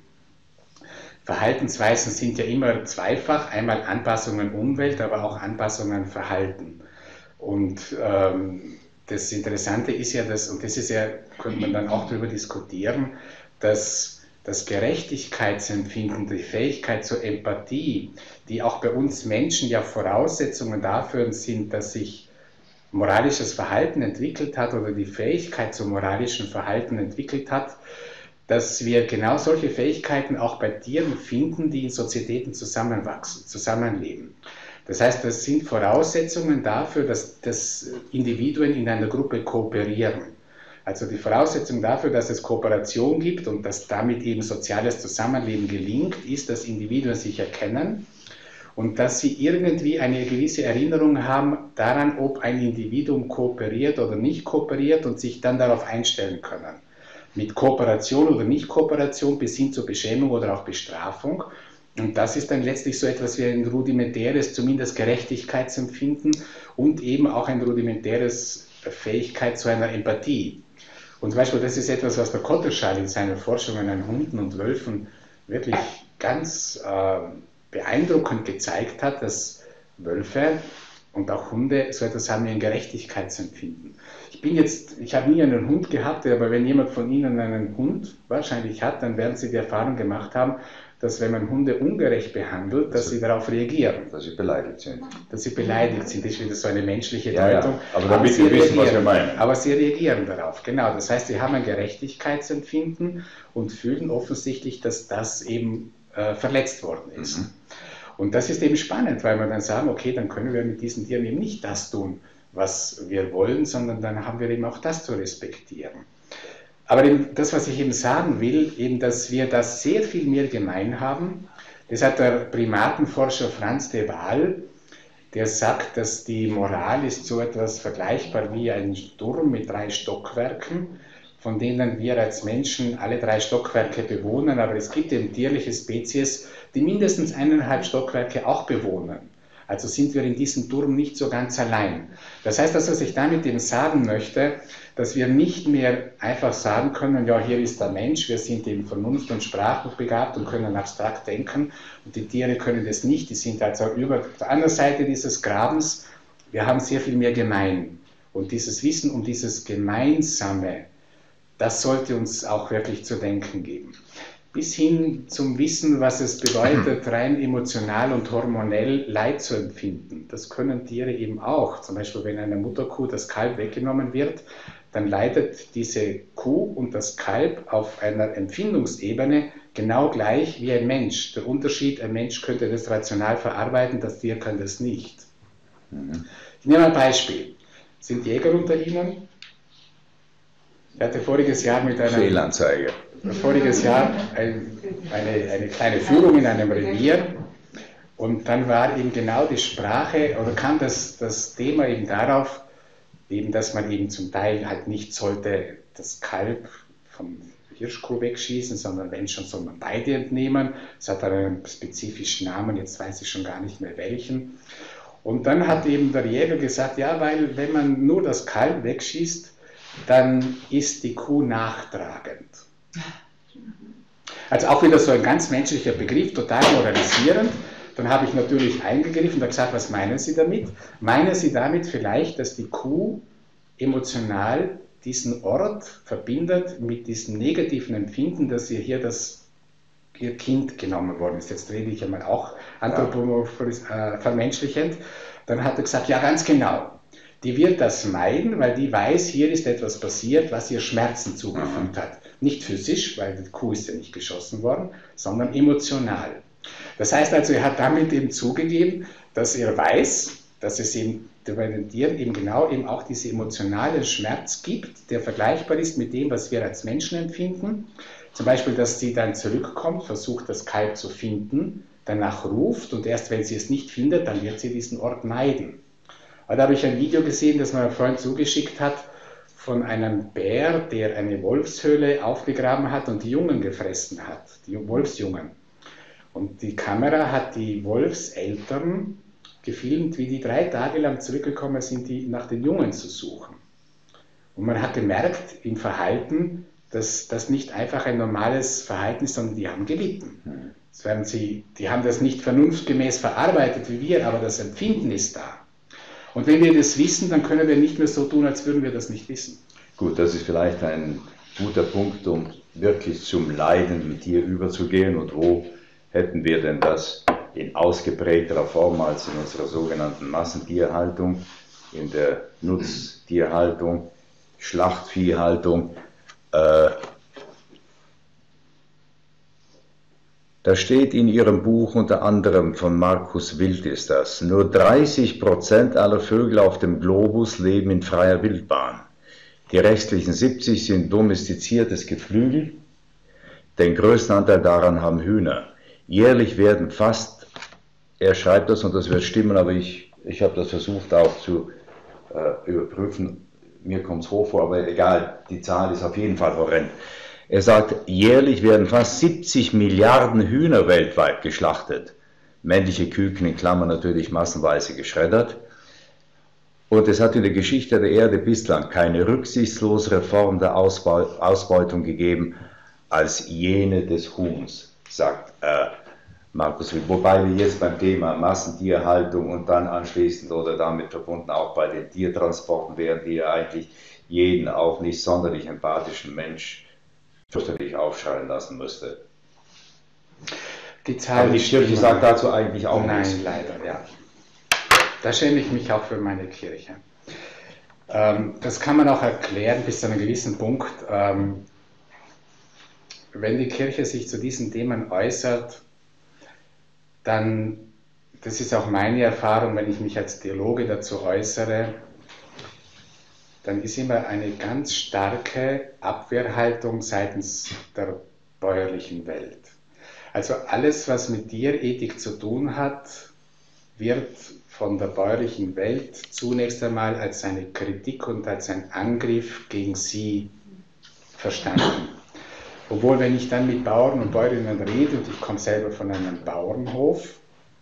Verhaltensweisen sind ja immer zweifach, einmal Anpassung an Umwelt, aber auch Anpassung an Verhalten. Und das Interessante ist ja, und das ist ja, könnte man dann auch darüber diskutieren, dass das Gerechtigkeitsempfinden, die Fähigkeit zur Empathie, die auch bei uns Menschen ja Voraussetzungen dafür sind, dass sich moralisches Verhalten entwickelt hat oder die Fähigkeit zum moralischen Verhalten entwickelt hat, dass wir genau solche Fähigkeiten auch bei Tieren finden, die in Sozietäten zusammenwachsen, zusammenleben. Das heißt, das sind Voraussetzungen dafür, dass Individuen in einer Gruppe kooperieren. Also die Voraussetzung dafür, dass es Kooperation gibt und dass damit eben soziales Zusammenleben gelingt, ist, dass Individuen sich erkennen und dass sie irgendwie eine gewisse Erinnerung haben daran, ob ein Individuum kooperiert oder nicht kooperiert und sich dann darauf einstellen können. Mit Kooperation oder Nicht-Kooperation bis hin zur Beschämung oder auch Bestrafung. Und das ist dann letztlich so etwas wie ein rudimentäres, zumindest Gerechtigkeitsempfinden und eben auch ein rudimentäres Fähigkeit zu einer Empathie. Und zum Beispiel, das ist etwas, was der Kotterschall in seinen Forschungen an Hunden und Wölfen wirklich ganz beeindruckend gezeigt hat, dass Wölfe und auch Hunde so etwas haben wie ein Gerechtigkeitsempfinden. Ich habe nie einen Hund gehabt, aber wenn jemand von Ihnen einen Hund wahrscheinlich hat, dann werden Sie die Erfahrung gemacht haben, dass wenn man Hunde ungerecht behandelt, dass sie darauf reagieren. Dass sie beleidigt sind. Dass sie beleidigt sind, das ist wieder so eine menschliche Deutung. Ja, aber damit wir wissen, was wir meinen. Aber sie reagieren darauf, genau. Das heißt, sie haben ein Gerechtigkeitsempfinden und fühlen offensichtlich, dass das eben verletzt worden ist. Mhm. Und das ist eben spannend, weil wir dann sagen, okay, dann können wir mit diesen Tieren eben nicht das tun, was wir wollen, sondern dann haben wir eben auch das zu respektieren. Aber das, was ich eben sagen will, eben, dass wir das sehr viel mehr gemein haben, das hat der Primatenforscher Frans de Waal, der sagt, dass die Moral ist so etwas vergleichbar wie ein Turm mit 3 Stockwerken, von denen wir als Menschen alle 3 Stockwerke bewohnen, aber es gibt eben tierliche Spezies, die mindestens 1,5 Stockwerke auch bewohnen. Also sind wir in diesem Turm nicht so ganz allein. Das heißt, das, was ich damit eben sagen möchte, dass wir nicht mehr einfach sagen können, ja, hier ist der Mensch, wir sind eben vernunft- und sprachbegabt und können abstrakt denken und die Tiere können das nicht, die sind also über der anderen Seite dieses Grabens, wir haben sehr viel mehr gemein. Und dieses Wissen um dieses Gemeinsame, das sollte uns auch wirklich zu denken geben. Bis hin zum Wissen, was es bedeutet, rein emotional und hormonell Leid zu empfinden. Das können Tiere eben auch. Zum Beispiel, wenn einer Mutterkuh das Kalb weggenommen wird, dann leidet diese Kuh und das Kalb auf einer Empfindungsebene genau gleich wie ein Mensch. Der Unterschied, ein Mensch könnte das rational verarbeiten, das Tier kann das nicht. Ich nehme ein Beispiel. Sind Jäger unter Ihnen? Ich hatte voriges Jahr mit einer... Fehlanzeige. Voriges Jahr eine kleine Führung in einem Revier und dann war eben genau die Sprache, oder kam das Thema eben darauf, eben, dass man eben zum Teil halt nicht sollte das Kalb vom Hirschkuh wegschießen, sondern wenn schon, soll man beide entnehmen. Es hat einen spezifischen Namen, jetzt weiß ich schon gar nicht mehr welchen. Und dann hat eben der Jäger gesagt, ja, weil wenn man nur das Kalb wegschießt, dann ist die Kuh nachtragend. Also auch wieder so ein ganz menschlicher Begriff, total moralisierend. Dann habe ich natürlich eingegriffen und gesagt, was meinen Sie damit? Meinen Sie damit vielleicht, dass die Kuh emotional diesen Ort verbindet mit diesem negativen Empfinden, dass ihr Kind genommen worden ist? Jetzt rede ich einmal auch vermenschlichend. Dann hat er gesagt, ja, ganz genau. Die wird das meiden, weil die weiß, hier ist etwas passiert, was ihr Schmerzen zugefügt hat. Nicht physisch, weil die Kuh ist ja nicht geschossen worden, sondern emotional. Das heißt also, er hat damit eben zugegeben, dass er weiß, dass es eben bei den Tieren eben genau eben auch diesen emotionalen Schmerz gibt, der vergleichbar ist mit dem, was wir als Menschen empfinden. Zum Beispiel, dass sie dann zurückkommt, versucht das Kalb zu finden, danach ruft und erst wenn sie es nicht findet, dann wird sie diesen Ort meiden. Da habe ich ein Video gesehen, das mir ein Freund zugeschickt hat, von einem Bär, der eine Wolfshöhle aufgegraben hat und die Jungen gefressen hat, die Wolfsjungen. Und die Kamera hat die Wolfseltern gefilmt, wie die 3 Tage lang zurückgekommen sind, die nach den Jungen zu suchen. Und man hat gemerkt im Verhalten, dass das nicht einfach ein normales Verhalten ist, sondern die haben gelitten. Die haben das nicht vernunftgemäß verarbeitet wie wir, aber das Empfinden ist da. Und wenn wir das wissen, dann können wir nicht mehr so tun, als würden wir das nicht wissen. Gut, das ist vielleicht ein guter Punkt, um wirklich zum leidenden Tier überzugehen. Und wo hätten wir denn das in ausgeprägterer Form als in unserer sogenannten Massentierhaltung, in der Nutztierhaltung, Schlachtviehhaltung? Da steht in Ihrem Buch unter anderem von Markus Wild ist das, nur 30% aller Vögel auf dem Globus leben in freier Wildbahn. Die restlichen 70 sind domestiziertes Geflügel. Den größten Anteil daran haben Hühner. Jährlich werden fast, er schreibt das und das wird stimmen, aber ich habe das versucht auch zu überprüfen, mir kommt es hoch vor, aber egal, die Zahl ist auf jeden Fall horrend. Er sagt, jährlich werden fast 70 Milliarden Hühner weltweit geschlachtet. Männliche Küken in Klammern natürlich massenweise geschreddert. Und es hat in der Geschichte der Erde bislang keine rücksichtslosere Form der Ausbeutung gegeben als jene des Huhns, sagt Markus Wild. Wobei wir jetzt beim Thema Massentierhaltung und dann anschließend oder damit verbunden auch bei den Tiertransporten wären, die eigentlich jeden auch nicht sonderlich empathischen Mensch fürchterlich aufschreien lassen müsste. Die Zahl aber die Kirche sagt dazu eigentlich auch nichts. Nein, leider, ja. Da schäme ich mich auch für meine Kirche. Das kann man auch erklären bis zu einem gewissen Punkt. Wenn die Kirche sich zu diesen Themen äußert, dann, das ist auch meine Erfahrung, wenn ich mich als Theologe dazu äußere, dann ist immer eine ganz starke Abwehrhaltung seitens der bäuerlichen Welt. Also alles, was mit Tierethik zu tun hat, wird von der bäuerlichen Welt zunächst einmal als eine Kritik und als ein Angriff gegen sie verstanden. Obwohl, wenn ich dann mit Bauern und Bäuerinnen rede, und ich komme selber von einem Bauernhof,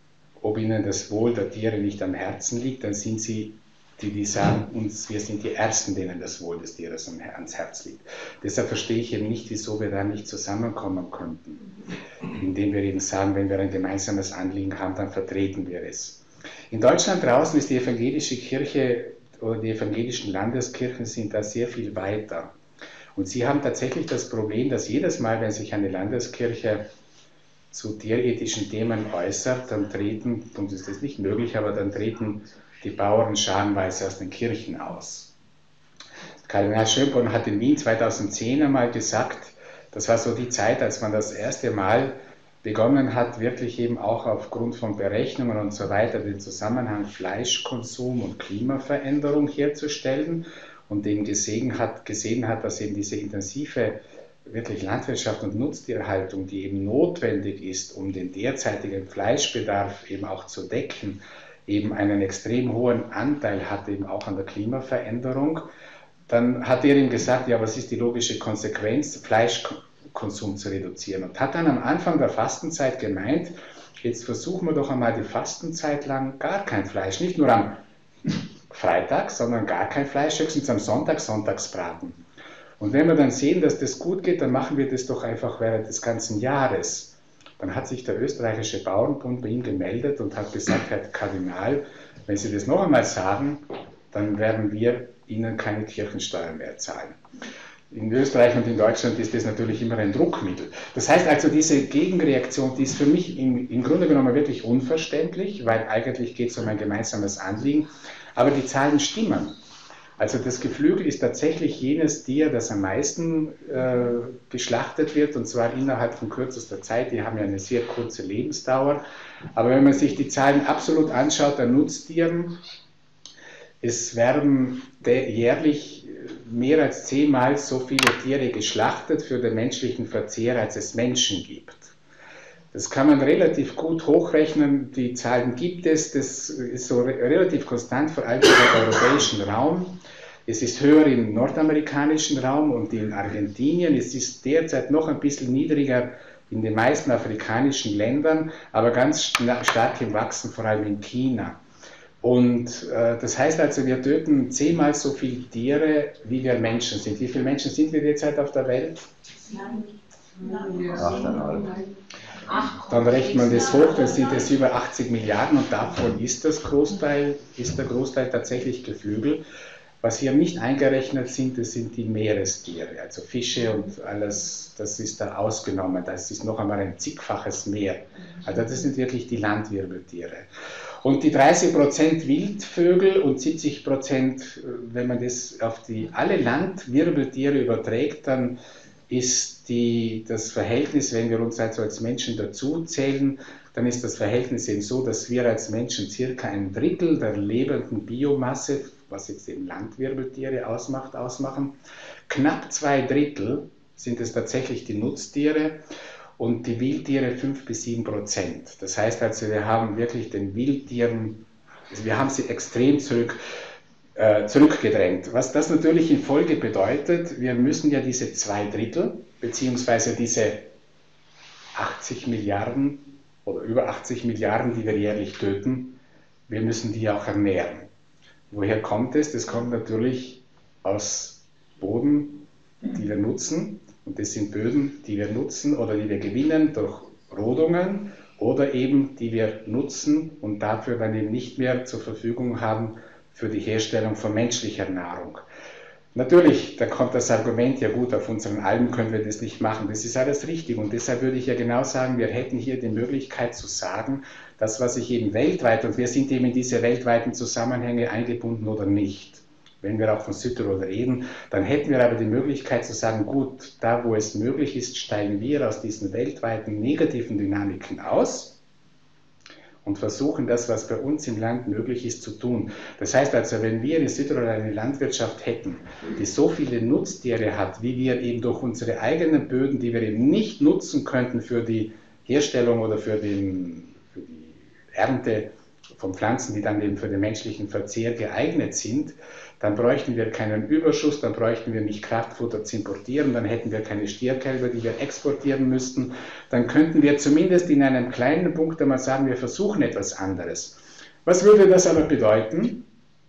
ob ihnen das Wohl der Tiere nicht am Herzen liegt, dann sind sie die sagen uns, wir sind die Ersten, denen das Wohl des Tieres ans Herz liegt. Deshalb verstehe ich eben nicht, wieso wir da nicht zusammenkommen könnten, indem wir eben sagen, wenn wir ein gemeinsames Anliegen haben, dann vertreten wir es. In Deutschland draußen ist die evangelische Kirche oder die evangelischen Landeskirchen sind da sehr viel weiter. Und sie haben tatsächlich das Problem, dass jedes Mal, wenn sich eine Landeskirche zu tierethischen Themen äußert, dann treten, und ist das nicht möglich, aber dann treten die Bauern scharenweise aus den Kirchen aus. Kardinal Schönborn hat in Wien 2010 einmal gesagt, das war so die Zeit, als man das erste Mal begonnen hat, wirklich eben auch aufgrund von Berechnungen und so weiter den Zusammenhang Fleischkonsum und Klimaveränderung herzustellen und dem gesehen hat, dass eben diese intensive wirklich Landwirtschaft und Nutztierhaltung, die eben notwendig ist, um den derzeitigen Fleischbedarf eben auch zu decken, eben einen extrem hohen Anteil hat eben auch an der Klimaveränderung, dann hat er ihm gesagt, ja, was ist die logische Konsequenz, Fleischkonsum zu reduzieren, und hat dann am Anfang der Fastenzeit gemeint, jetzt versuchen wir doch einmal die Fastenzeit lang gar kein Fleisch, nicht nur am Freitag, sondern gar kein Fleisch, höchstens am Sonntag, Sonntagsbraten. Und wenn wir dann sehen, dass das gut geht, dann machen wir das doch einfach während des ganzen Jahres. Dann hat sich der österreichische Bauernbund bei ihm gemeldet und hat gesagt, Herr Kardinal, wenn Sie das noch einmal sagen, dann werden wir Ihnen keine Kirchensteuer mehr zahlen. In Österreich und in Deutschland ist das natürlich immer ein Druckmittel. Das heißt also, diese Gegenreaktion, die ist für mich im Grunde genommen wirklich unverständlich, weil eigentlich geht es um ein gemeinsames Anliegen, aber die Zahlen stimmen. Also das Geflügel ist tatsächlich jenes Tier, das am meisten geschlachtet wird, und zwar innerhalb von kürzester Zeit. Die haben ja eine sehr kurze Lebensdauer. Aber wenn man sich die Zahlen absolut anschaut, an Nutztieren, es werden jährlich mehr als 10-mal so viele Tiere geschlachtet für den menschlichen Verzehr, als es Menschen gibt. Das kann man relativ gut hochrechnen, die Zahlen gibt es, das ist so relativ konstant, vor allem im europäischen Raum. Es ist höher im nordamerikanischen Raum und in Argentinien. Es ist derzeit noch ein bisschen niedriger in den meisten afrikanischen Ländern, aber ganz stark im Wachsen, vor allem in China. Und das heißt also, wir töten 10-mal so viele Tiere, wie wir Menschen sind. Wie viele Menschen sind wir derzeit auf der Welt? 8,5. dann rechnet man das hoch, dann sind es über 80 Milliarden und davon ist der Großteil tatsächlich Geflügel. Was hier nicht eingerechnet sind, das sind die Meerestiere, also Fische und alles, das ist da ausgenommen. Das ist noch einmal ein zigfaches mehr. Also das sind wirklich die Landwirbeltiere. Und die 30% Wildvögel und 70%, wenn man das auf alle Landwirbeltiere überträgt, dann ist das Verhältnis, wenn wir uns also als Menschen dazu zählen, dann ist das Verhältnis eben so, dass wir als Menschen circa ein Drittel der lebenden Biomasse, was jetzt eben Landwirbeltiere ausmachen. Knapp 2/3 sind es tatsächlich die Nutztiere und die Wildtiere 5-7%. Das heißt also, wir haben wirklich den Wildtieren, also wir haben sie extrem zurückgedrängt. Was das natürlich in Folge bedeutet, wir müssen ja diese 2/3, beziehungsweise diese 80 Milliarden oder über 80 Milliarden, die wir jährlich töten, wir müssen die auch ernähren. Woher kommt es? Das kommt natürlich aus Boden, die wir nutzen. Und das sind Böden, die wir nutzen oder die wir gewinnen durch Rodungen oder eben die wir nutzen und dafür dann eben nicht mehr zur Verfügung haben für die Herstellung von menschlicher Nahrung. Natürlich, da kommt das Argument, ja gut, auf unseren Alben können wir das nicht machen. Das ist alles richtig und deshalb würde ich ja genau sagen, wir hätten hier die Möglichkeit zu sagen, das, was ich eben weltweit, und wir sind eben in diese weltweiten Zusammenhänge eingebunden oder nicht. Wenn wir auch von Südtirol reden, dann hätten wir aber die Möglichkeit zu sagen, gut, da wo es möglich ist, steigen wir aus diesen weltweiten negativen Dynamiken aus und versuchen das, was bei uns im Land möglich ist, zu tun. Das heißt also, wenn wir in Südtirol eine Landwirtschaft hätten, die so viele Nutztiere hat, wie wir eben durch unsere eigenen Böden, die wir eben nicht nutzen könnten für die Herstellung oder für die Ernte von Pflanzen, die dann eben für den menschlichen Verzehr geeignet sind, dann bräuchten wir keinen Überschuss, dann bräuchten wir nicht Kraftfutter zu importieren, dann hätten wir keine Stierkälber, die wir exportieren müssten. Dann könnten wir zumindest in einem kleinen Punkt einmal sagen, wir versuchen etwas anderes. Was würde das aber bedeuten?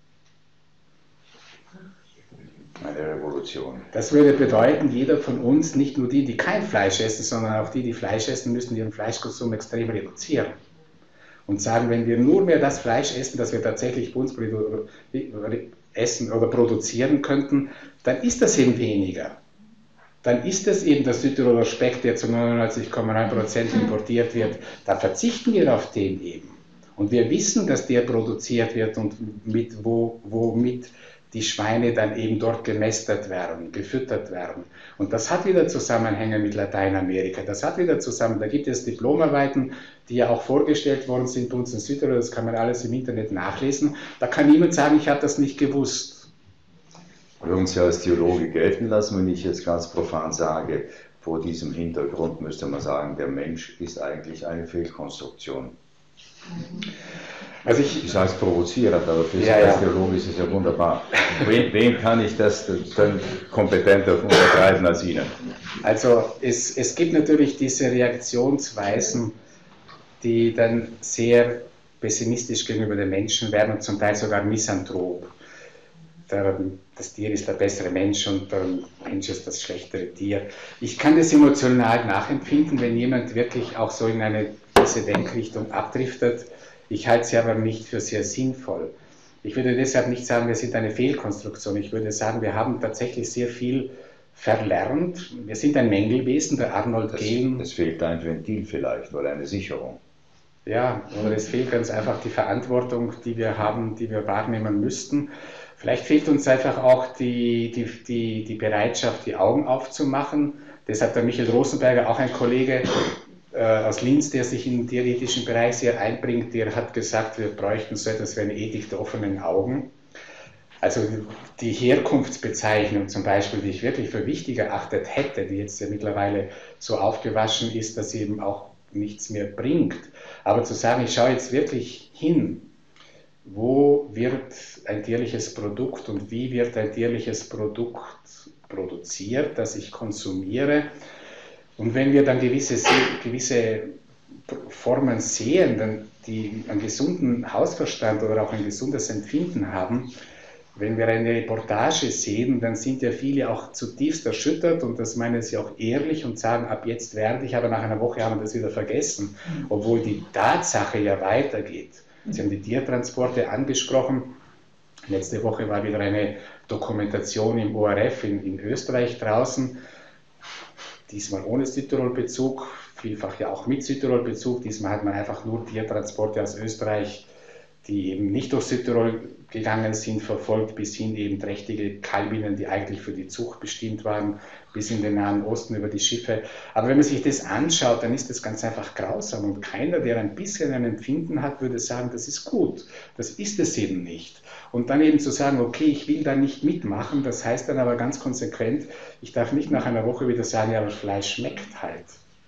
Eine Revolution. Das würde bedeuten, jeder von uns, nicht nur die kein Fleisch essen, sondern auch die Fleisch essen, müssen ihren Fleischkonsum extrem reduzieren. Und sagen, wenn wir nur mehr das Fleisch essen, das wir tatsächlich bei uns essen oder produzieren könnten, dann ist das eben weniger. Dann ist das eben der Südtiroler Speck, der zu 99,9% importiert wird. Da verzichten wir auf den eben. Und wir wissen, dass der produziert wird und womit die Schweine dann eben dort gemästet werden, gefüttert werden. Und das hat wieder Zusammenhänge mit Lateinamerika. Das hat wieder da gibt es Diplomarbeiten, die ja auch vorgestellt worden sind bei uns in Südtirol. Das kann man alles im Internet nachlesen. Da kann niemand sagen, ich habe das nicht gewusst. Wir uns ja als Theologe gelten lassen, wenn ich jetzt ganz profan sage, vor diesem Hintergrund müsste man sagen, der Mensch ist eigentlich eine Fehlkonstruktion. Also ich sage es provozierend, aber für Sie als Theologe ist es ja wunderbar. Wem kann ich das dann kompetenter unterbreiten als Ihnen? Also es gibt natürlich diese Reaktionsweisen, die dann sehr pessimistisch gegenüber den Menschen werden und zum Teil sogar misanthrop. Das Tier ist der bessere Mensch und der Mensch ist das schlechtere Tier. Ich kann das emotional nachempfinden, wenn jemand wirklich auch so in diese Denkrichtung abdriftet. Ich halte sie aber nicht für sehr sinnvoll. Ich würde deshalb nicht sagen, wir sind eine Fehlkonstruktion. Ich würde sagen, wir haben tatsächlich sehr viel verlernt. Wir sind ein Mängelwesen, der Arnold Gehlen. Es fehlt ein Ventil vielleicht oder eine Sicherung. Ja, oder es fehlt ganz einfach die Verantwortung, die wir haben, die wir wahrnehmen müssten. Vielleicht fehlt uns einfach auch die Bereitschaft, die Augen aufzumachen. Deshalb der Michael Rosenberger, auch ein Kollege aus Linz, der sich im tierethischen Bereich sehr einbringt, der hat gesagt, wir bräuchten so etwas wie eine Ethik der offenen Augen. Also die Herkunftsbezeichnung zum Beispiel, die ich wirklich für wichtig erachtet hätte, die jetzt ja mittlerweile so aufgewaschen ist, dass sie eben auch nichts mehr bringt. Aber zu sagen, ich schaue jetzt wirklich hin, wo wird ein tierliches Produkt und wie wird ein tierliches Produkt produziert, das ich konsumiere. Und wenn wir dann gewisse Formen sehen, die einen gesunden Hausverstand oder auch ein gesundes Empfinden haben, wenn wir eine Reportage sehen, dann sind ja viele auch zutiefst erschüttert und das meinen sie auch ehrlich und sagen, ab jetzt werde ich, aber nach einer Woche haben wir das wieder vergessen, obwohl die Tatsache ja weitergeht. Sie haben die Tiertransporte angesprochen. Letzte Woche war wieder eine Dokumentation im ORF in Österreich draußen, diesmal ohne Südtirol-Bezug, vielfach ja auch mit Südtirol-Bezug. Diesmal hat man einfach nur Tiertransporte aus Österreich, die eben nicht durch Südtirol gegangen sind, verfolgt, bis hin eben trächtige Kalbinnen, die eigentlich für die Zucht bestimmt waren, bis in den Nahen Osten über die Schiffe. Aber wenn man sich das anschaut, dann ist das ganz einfach grausam und keiner, der ein bisschen ein Empfinden hat, würde sagen, das ist gut. Das ist es eben nicht. Und dann eben zu sagen, okay, ich will da nicht mitmachen, das heißt dann aber ganz konsequent, ich darf nicht nach einer Woche wieder sagen, ja, aber Fleisch schmeckt halt.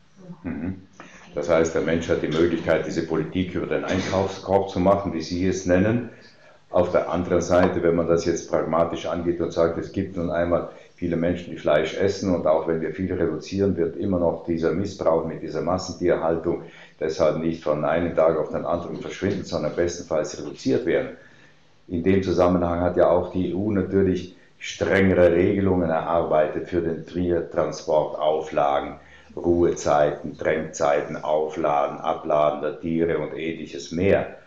Das heißt, der Mensch hat die Möglichkeit, diese Politik über den Einkaufskorb zu machen, wie Sie es nennen. Auf der anderen Seite, wenn man das jetzt pragmatisch angeht und sagt, es gibt nun einmal viele Menschen, die Fleisch essen und auch wenn wir viel reduzieren, wird immer noch dieser Missbrauch mit dieser Massentierhaltung deshalb nicht von einem Tag auf den anderen verschwinden, sondern bestenfalls reduziert werden. In dem Zusammenhang hat ja auch die EU natürlich strengere Regelungen erarbeitet für den Tiertransport, Auflagen, Ruhezeiten, Trennzeiten, Aufladen, Abladen der Tiere und ähnliches mehr.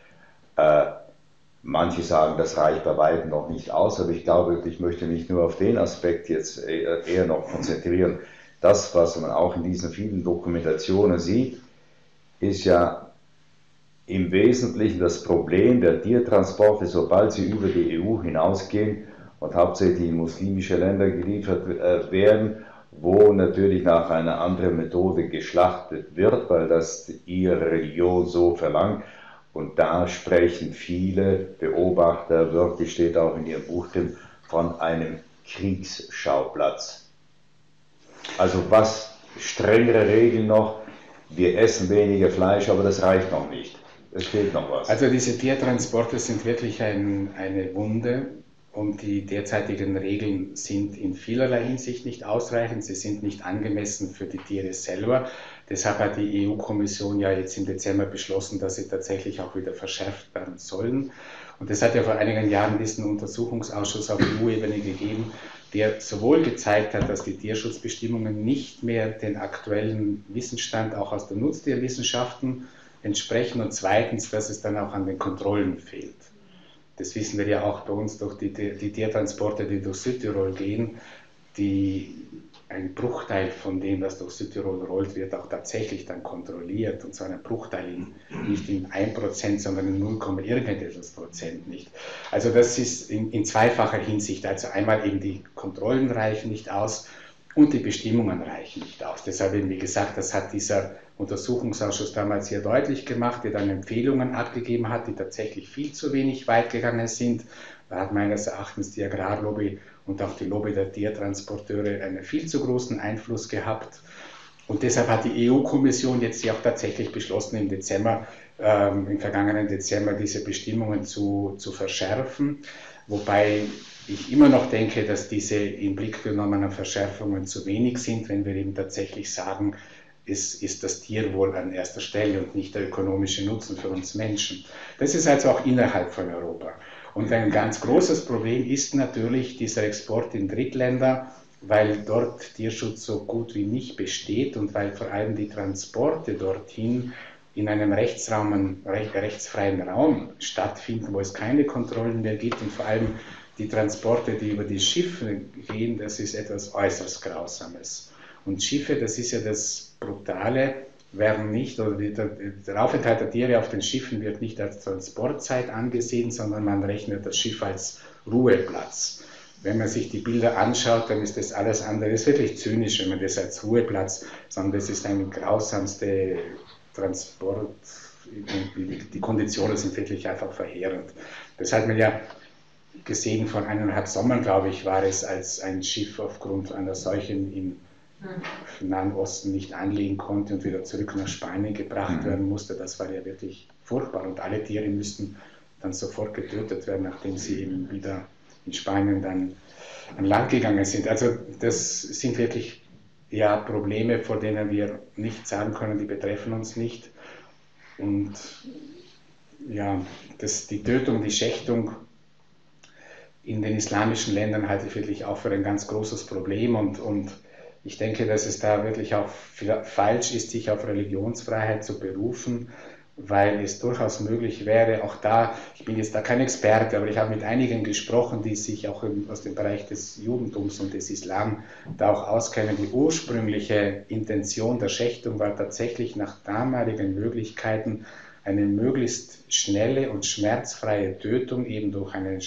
Manche sagen, das reicht bei weitem noch nicht aus, aber ich glaube, ich möchte mich nur auf den Aspekt jetzt eher noch konzentrieren. Das, was man auch in diesen vielen Dokumentationen sieht, ist ja im Wesentlichen das Problem der Tiertransporte, sobald sie über die EU hinausgehen und hauptsächlich in muslimische Länder geliefert werden, wo natürlich nach einer anderen Methode geschlachtet wird, weil das ihre Religion so verlangt. Und da sprechen viele Beobachter, wirklich steht auch in ihrem Buch drin, von einem Kriegsschauplatz. Also was strengere Regeln noch, wir essen weniger Fleisch, aber das reicht noch nicht. Es fehlt noch was. Also diese Tiertransporte sind wirklich eine Wunde. Und die derzeitigen Regeln sind in vielerlei Hinsicht nicht ausreichend. Sie sind nicht angemessen für die Tiere selber. Deshalb hat die EU-Kommission ja jetzt im Dezember beschlossen, dass sie tatsächlich auch wieder verschärft werden sollen. Und es hat ja vor einigen Jahren diesen Untersuchungsausschuss auf EU-Ebene gegeben, der sowohl gezeigt hat, dass die Tierschutzbestimmungen nicht mehr den aktuellen Wissensstand auch aus den Nutztierwissenschaften entsprechen und zweitens, dass es dann auch an den Kontrollen fehlt. Das wissen wir ja auch bei uns durch die Tiertransporte, die durch Südtirol gehen, ein Bruchteil von dem, was durch Südtirol rollt, wird auch tatsächlich dann kontrolliert. Und zwar ein Bruchteil nicht in 1%, sondern in 0, irgendetwas Prozent nicht. Also das ist in zweifacher Hinsicht. Also einmal eben die Kontrollen reichen nicht aus und die Bestimmungen reichen nicht aus. Deshalb eben, wie gesagt, das hat dieser Untersuchungsausschuss damals sehr deutlich gemacht, der dann Empfehlungen abgegeben hat, die tatsächlich viel zu wenig weit gegangen sind. Da hat meines Erachtens die Agrarlobby und auch die Lobby der Tiertransporteure einen viel zu großen Einfluss gehabt. Und deshalb hat die EU-Kommission jetzt ja auch tatsächlich beschlossen, im vergangenen Dezember diese Bestimmungen zu verschärfen, wobei ich immer noch denke, dass diese im Blick genommenen Verschärfungen zu wenig sind, wenn wir eben tatsächlich sagen, es ist das Tierwohl an erster Stelle und nicht der ökonomische Nutzen für uns Menschen. Das ist also auch innerhalb von Europa. Und ein ganz großes Problem ist natürlich dieser Export in Drittländer, weil dort Tierschutz so gut wie nicht besteht und weil vor allem die Transporte dorthin in einem rechtsfreien Raum stattfinden, wo es keine Kontrollen mehr gibt und vor allem die Transporte, die über die Schiffe gehen, das ist etwas äußerst Grausames. Und Schiffe, das ist ja das Brutale, werden nicht, oder der Aufenthalt der Tiere auf den Schiffen wird nicht als Transportzeit angesehen, sondern man rechnet das Schiff als Ruheplatz. Wenn man sich die Bilder anschaut, dann ist das alles andere, das ist wirklich zynisch, wenn man das als Ruheplatz, sondern das ist ein grausamste Transport, die Konditionen sind wirklich einfach verheerend. Das hat man ja gesehen, vor 1,5 Sommern, glaube ich, war es, als ein Schiff aufgrund einer Seuchen im Nahen Osten nicht anlegen konnte und wieder zurück nach Spanien gebracht werden musste. Das war ja wirklich furchtbar und alle Tiere müssten dann sofort getötet werden, nachdem sie eben wieder in Spanien dann an Land gegangen sind. Also das sind wirklich ja Probleme, vor denen wir nichts sagen können, die betreffen uns nicht. Und ja, die Tötung, die Schächtung in den islamischen Ländern halte ich wirklich auch für ein ganz großes Problem und ich denke, dass es da wirklich auch falsch ist, sich auf Religionsfreiheit zu berufen, weil es durchaus möglich wäre, auch da, ich bin jetzt da kein Experte, aber ich habe mit einigen gesprochen, die sich auch aus dem Bereich des Judentums und des Islam da auch auskennen. Die ursprüngliche Intention der Schächtung war tatsächlich nach damaligen Möglichkeiten eine möglichst schnelle und schmerzfreie Tötung, eben durch einen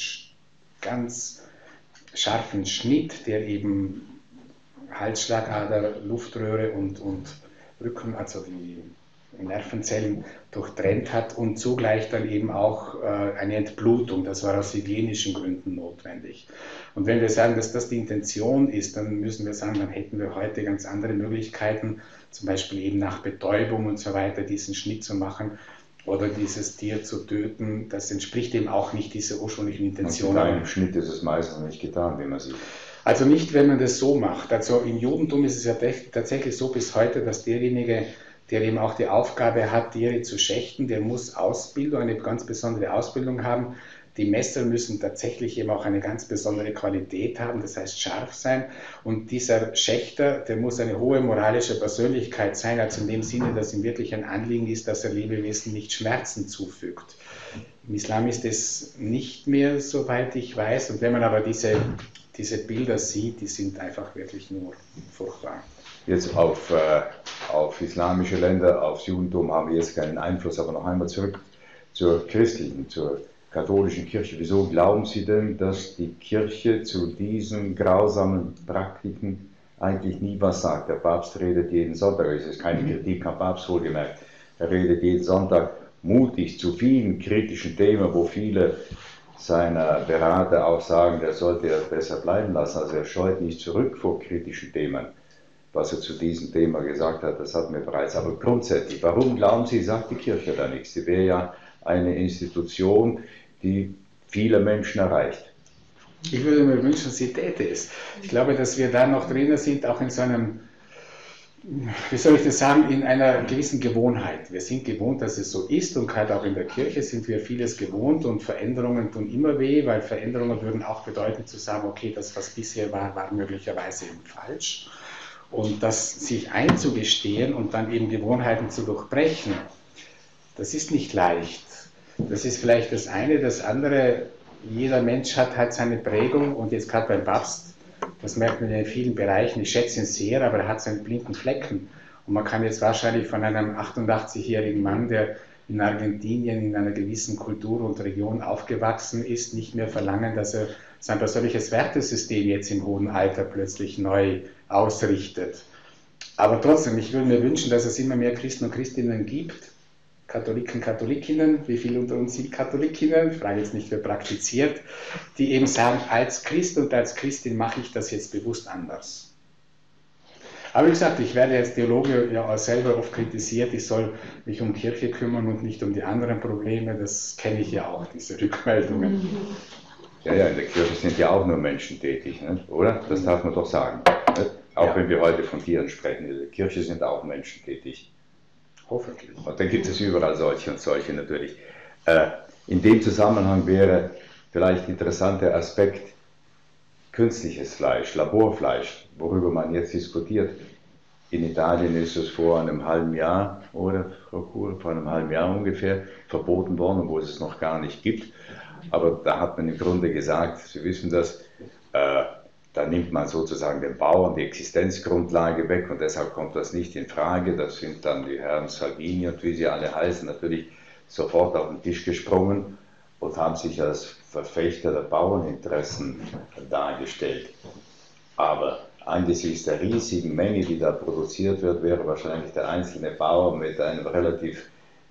ganz scharfen Schnitt, der eben Halsschlagader, Luftröhre und Rücken, also die Nervenzellen durchtrennt hat und zugleich dann eben auch eine Entblutung. Das war aus hygienischen Gründen notwendig. Und wenn wir sagen, dass das die Intention ist, dann müssen wir sagen, dann hätten wir heute ganz andere Möglichkeiten, zum Beispiel eben nach Betäubung und so weiter diesen Schnitt zu machen oder dieses Tier zu töten. Das entspricht eben auch nicht dieser ursprünglichen Intention. Mit einem Schnitt ist es meistens nicht getan, wie man sieht. Also nicht, wenn man das so macht. Also im Judentum ist es ja tatsächlich so bis heute, dass derjenige, der eben auch die Aufgabe hat, Tiere zu schächten, der muss Ausbildung, eine ganz besondere Ausbildung haben. Die Messer müssen tatsächlich eben auch eine ganz besondere Qualität haben, das heißt scharf sein. Und dieser Schächter, der muss eine hohe moralische Persönlichkeit sein, also in dem Sinne, dass ihm wirklich ein Anliegen ist, dass er Lebewesen nicht Schmerzen zufügt. Im Islam ist es nicht mehr, soweit ich weiß. Und wenn man aber diese Bilder sieht, die sind einfach wirklich nur furchtbar. Jetzt auf islamische Länder, aufs Judentum haben wir jetzt keinen Einfluss, aber noch einmal zurück zur christlichen, zur katholischen Kirche. Wieso glauben Sie denn, dass die Kirche zu diesen grausamen Praktiken eigentlich nie was sagt? Der Papst redet jeden Sonntag, es ist keine Kritik am Papst wohlgemerkt, er redet jeden Sonntag mutig zu vielen kritischen Themen, wo viele seiner Berater auch sagen, der sollte er besser bleiben lassen. Also er scheut nicht zurück vor kritischen Themen. Was er zu diesem Thema gesagt hat, das hatten wir bereits. Aber grundsätzlich, warum glauben Sie, sagt die Kirche da nichts? Sie wäre ja eine Institution, die viele Menschen erreicht. Ich würde mir wünschen, sie täte es. Ich glaube, dass wir da noch drinnen sind, auch in so einem, wie soll ich das sagen, in einer gewissen Gewohnheit. Wir sind gewohnt, dass es so ist und gerade auch in der Kirche sind wir vieles gewohnt und Veränderungen tun immer weh, weil Veränderungen würden auch bedeuten zu sagen, okay, das, was bisher war, war möglicherweise eben falsch. Und das sich einzugestehen und dann eben Gewohnheiten zu durchbrechen, das ist nicht leicht. Das ist vielleicht das eine. Das andere, jeder Mensch hat halt seine Prägung und jetzt gerade beim Papst, das merkt man in vielen Bereichen, ich schätze ihn sehr, aber er hat seine blinden Flecken. Und man kann jetzt wahrscheinlich von einem 88-jährigen Mann, der in Argentinien in einer gewissen Kultur und Region aufgewachsen ist, nicht mehr verlangen, dass er sein persönliches Wertesystem jetzt im hohen Alter plötzlich neu ausrichtet. Aber trotzdem, ich würde mir wünschen, dass es immer mehr Christen und Christinnen gibt, Katholiken, Katholikinnen, wie viele unter uns sind Katholikinnen, ich frage jetzt nicht, wer praktiziert, die eben sagen, als Christ und als Christin mache ich das jetzt bewusst anders. Aber wie gesagt, ich werde als Theologe ja auch selber oft kritisiert, ich soll mich um Kirche kümmern und nicht um die anderen Probleme, das kenne ich ja auch, diese Rückmeldungen. Ja, in der Kirche sind ja auch nur Menschen tätig, ne? Oder? Das darf man doch sagen. Ne? Auch ja. Wenn wir heute von Tieren sprechen, in der Kirche sind auch Menschen tätig. Hoffentlich. Und dann gibt es überall solche und solche natürlich. In dem Zusammenhang wäre vielleicht interessanter Aspekt künstliches Fleisch, Laborfleisch, worüber man jetzt diskutiert. In Italien ist es vor einem halben Jahr, oder Frau Kuhl, vor einem halben Jahr ungefähr verboten worden, obwohl es es noch gar nicht gibt. Aber da hat man im Grunde gesagt, Sie wissen das, da nimmt man sozusagen den Bauern die Existenzgrundlage weg und deshalb kommt das nicht in Frage. Das sind dann die Herren Salvini und wie sie alle heißen natürlich sofort auf den Tisch gesprungen und haben sich als Verfechter der Bauerninteressen dargestellt. Aber angesichts der riesigen Menge, die da produziert wird, wäre wahrscheinlich der einzelne Bauer mit einem relativ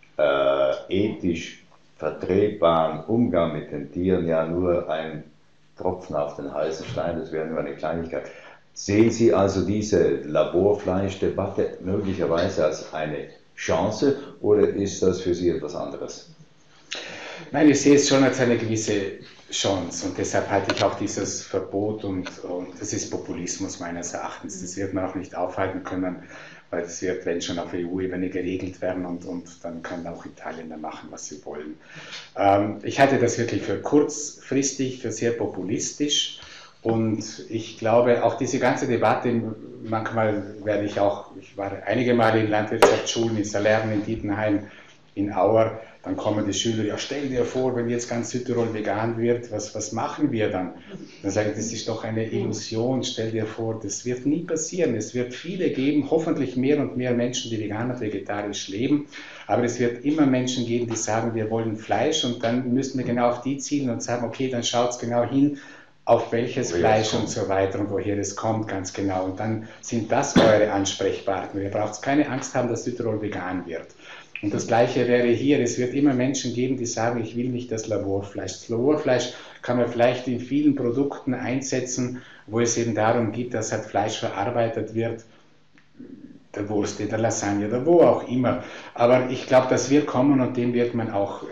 ethisch vertretbaren Umgang mit den Tieren ja nur ein Tropfen auf den heißen Stein, das wäre nur eine Kleinigkeit. Sehen Sie also diese Laborfleischdebatte möglicherweise als eine Chance oder ist das für Sie etwas anderes? Nein, ich sehe es schon als eine gewisse Chance und deshalb halte ich auch dieses Verbot und das ist Populismus meines Erachtens. Das wird man auch nicht aufhalten können, weil es wird, wenn schon auf EU-Ebene geregelt werden und dann können auch Italiener machen, was sie wollen. Ich halte das wirklich für kurzfristig, für sehr populistisch und ich glaube, auch diese ganze Debatte, manchmal ich war einige Male in Landwirtschaftsschulen, in Salern, in Dietenheim, in Auer, dann kommen die Schüler, ja stell dir vor, wenn jetzt ganz Südtirol vegan wird, was machen wir dann? Dann sage ich, das ist doch eine Illusion, stell dir vor, das wird nie passieren. Es wird viele geben, hoffentlich mehr und mehr Menschen, die vegan und vegetarisch leben, aber es wird immer Menschen geben, die sagen, wir wollen Fleisch und dann müssen wir genau auf die zielen und sagen, okay, dann schaut es genau hin, auf welches Fleisch und so weiter und woher es kommt, ganz genau. Und dann sind das eure Ansprechpartner. Ihr braucht keine Angst haben, dass Südtirol vegan wird. Und das Gleiche wäre hier, es wird immer Menschen geben, die sagen, ich will nicht das Laborfleisch. Das Laborfleisch kann man vielleicht in vielen Produkten einsetzen, wo es eben darum geht, dass halt Fleisch verarbeitet wird, der Wurst, der Lasagne oder wo auch immer. Aber ich glaube, das wird kommen und das wird man auch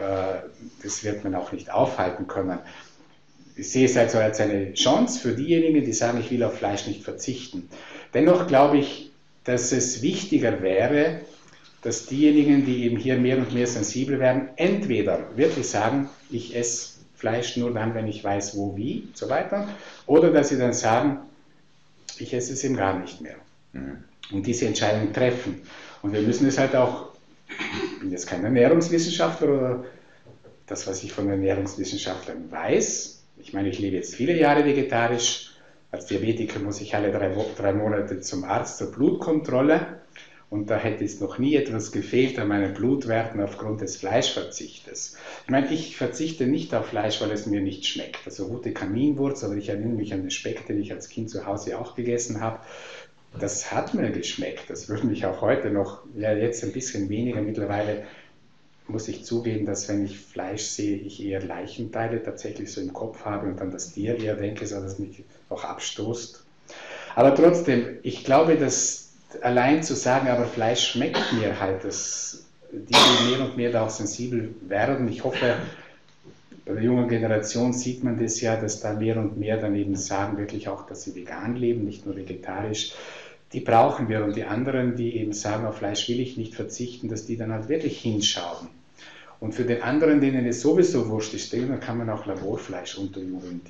nicht aufhalten können. Ich sehe es also als eine Chance für diejenigen, die sagen, ich will auf Fleisch nicht verzichten. Dennoch glaube ich, dass es wichtiger wäre, dass diejenigen, die eben hier mehr und mehr sensibel werden, entweder wirklich sagen, ich esse Fleisch nur dann, wenn ich weiß, wo, wie, und so weiter, oder dass sie dann sagen, ich esse es eben gar nicht mehr. Und diese Entscheidung treffen. Und wir müssen es halt auch, ich bin jetzt kein Ernährungswissenschaftler oder das, was ich von Ernährungswissenschaftlern weiß, ich meine, ich lebe jetzt viele Jahre vegetarisch, als Diabetiker muss ich alle 3 Monate zum Arzt zur Blutkontrolle. Und da hätte es noch nie etwas gefehlt an meinen Blutwerten aufgrund des Fleischverzichtes. Ich meine, ich verzichte nicht auf Fleisch, weil es mir nicht schmeckt. Also rote Kaminwurz, aber ich erinnere mich an den Speck, den ich als Kind zu Hause auch gegessen habe. Das hat mir geschmeckt. Das würde mich auch heute noch, ja jetzt ein bisschen weniger mittlerweile, muss ich zugeben, dass wenn ich Fleisch sehe, ich eher Leichenteile tatsächlich so im Kopf habe und dann das Tier eher denke, so dass es mich auch abstoßt. Aber trotzdem, ich glaube, dass allein zu sagen, aber Fleisch schmeckt mir halt, dass die mehr und mehr da auch sensibel werden. Ich hoffe, bei der jungen Generation sieht man das ja, dass da mehr und mehr dann eben sagen wirklich auch, dass sie vegan leben, nicht nur vegetarisch. Die brauchen wir und die anderen, die eben sagen, auf Fleisch will ich nicht verzichten, dass die dann halt wirklich hinschauen. Und für den anderen, denen es sowieso wurscht ist, dann kann man auch Laborfleisch unterjubeln.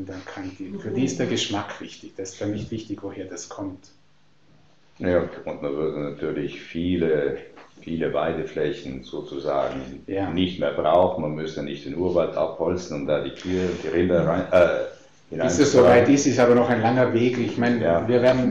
Für die ist der Geschmack wichtig, das ist dann nicht wichtig, woher das kommt. Ja, und man würde natürlich viele Weideflächen sozusagen nicht mehr brauchen. Man müsste nicht den Urwald abholzen und da die Kühe und die Rinder hinein. Bis es soweit ist aber noch ein langer Weg. Ich meine,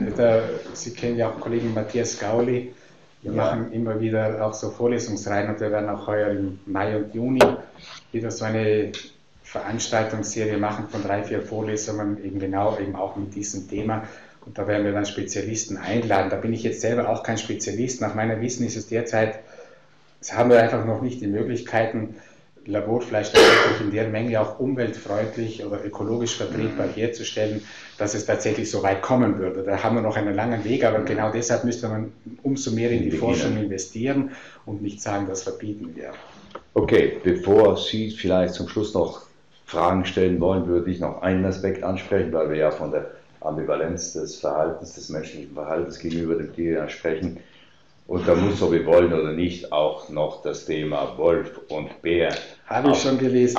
Sie kennen ja auch Kollegen Matthias Gauli, wir machen immer wieder auch so Vorlesungsreihen und wir werden auch heuer im Mai und Juni wieder so eine Veranstaltungsserie machen von 3, 4 Vorlesungen, eben auch mit diesem Thema. Und da werden wir dann Spezialisten einladen. Da bin ich jetzt selber auch kein Spezialist. Nach meinem Wissen ist es derzeit, haben wir einfach noch nicht die Möglichkeiten, Laborfleisch tatsächlich in der Menge auch umweltfreundlich oder ökologisch vertretbar herzustellen, dass es tatsächlich so weit kommen würde. Da haben wir noch einen langen Weg, aber genau deshalb müsste man umso mehr in die Forschung investieren und nicht sagen, das verbieten wir. Okay, bevor Sie vielleicht zum Schluss noch Fragen stellen wollen, würde ich noch einen Aspekt ansprechen, weil wir ja von der Ambivalenz des Verhaltens, des menschlichen Verhaltens gegenüber dem Tier sprechen. Und da muss, ob wir wollen oder nicht, auch noch das Thema Wolf und Bär habe ich schon gelesen,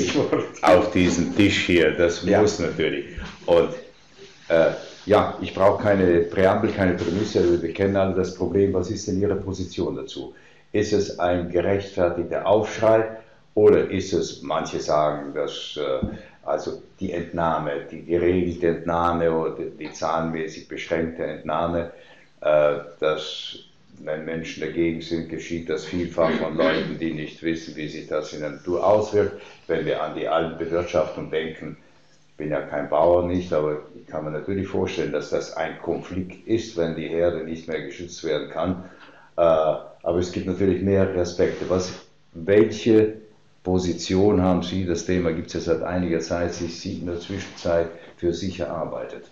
auf diesen Tisch hier. Das muss natürlich. Und ich brauche keine Präambel, keine Prämisse, wir kennen alle das Problem. Was ist denn Ihre Position dazu? Ist es ein gerechtfertigter Aufschrei oder ist es, manche sagen, dass also die Entnahme, die geregelte Entnahme oder die zahlenmäßig beschränkte Entnahme, dass wenn Menschen dagegen sind, geschieht das vielfach von Leuten, die nicht wissen, wie sich das in der Natur auswirkt. Wenn wir an die Alpenbewirtschaftung denken, ich bin ja kein Bauer nicht, aber ich kann mir natürlich vorstellen, dass das ein Konflikt ist, wenn die Herde nicht mehr geschützt werden kann. Aber es gibt natürlich mehrere Aspekte. Welche Position haben Sie, das Thema gibt es ja seit einiger Zeit, sich in der Zwischenzeit für sich erarbeitet?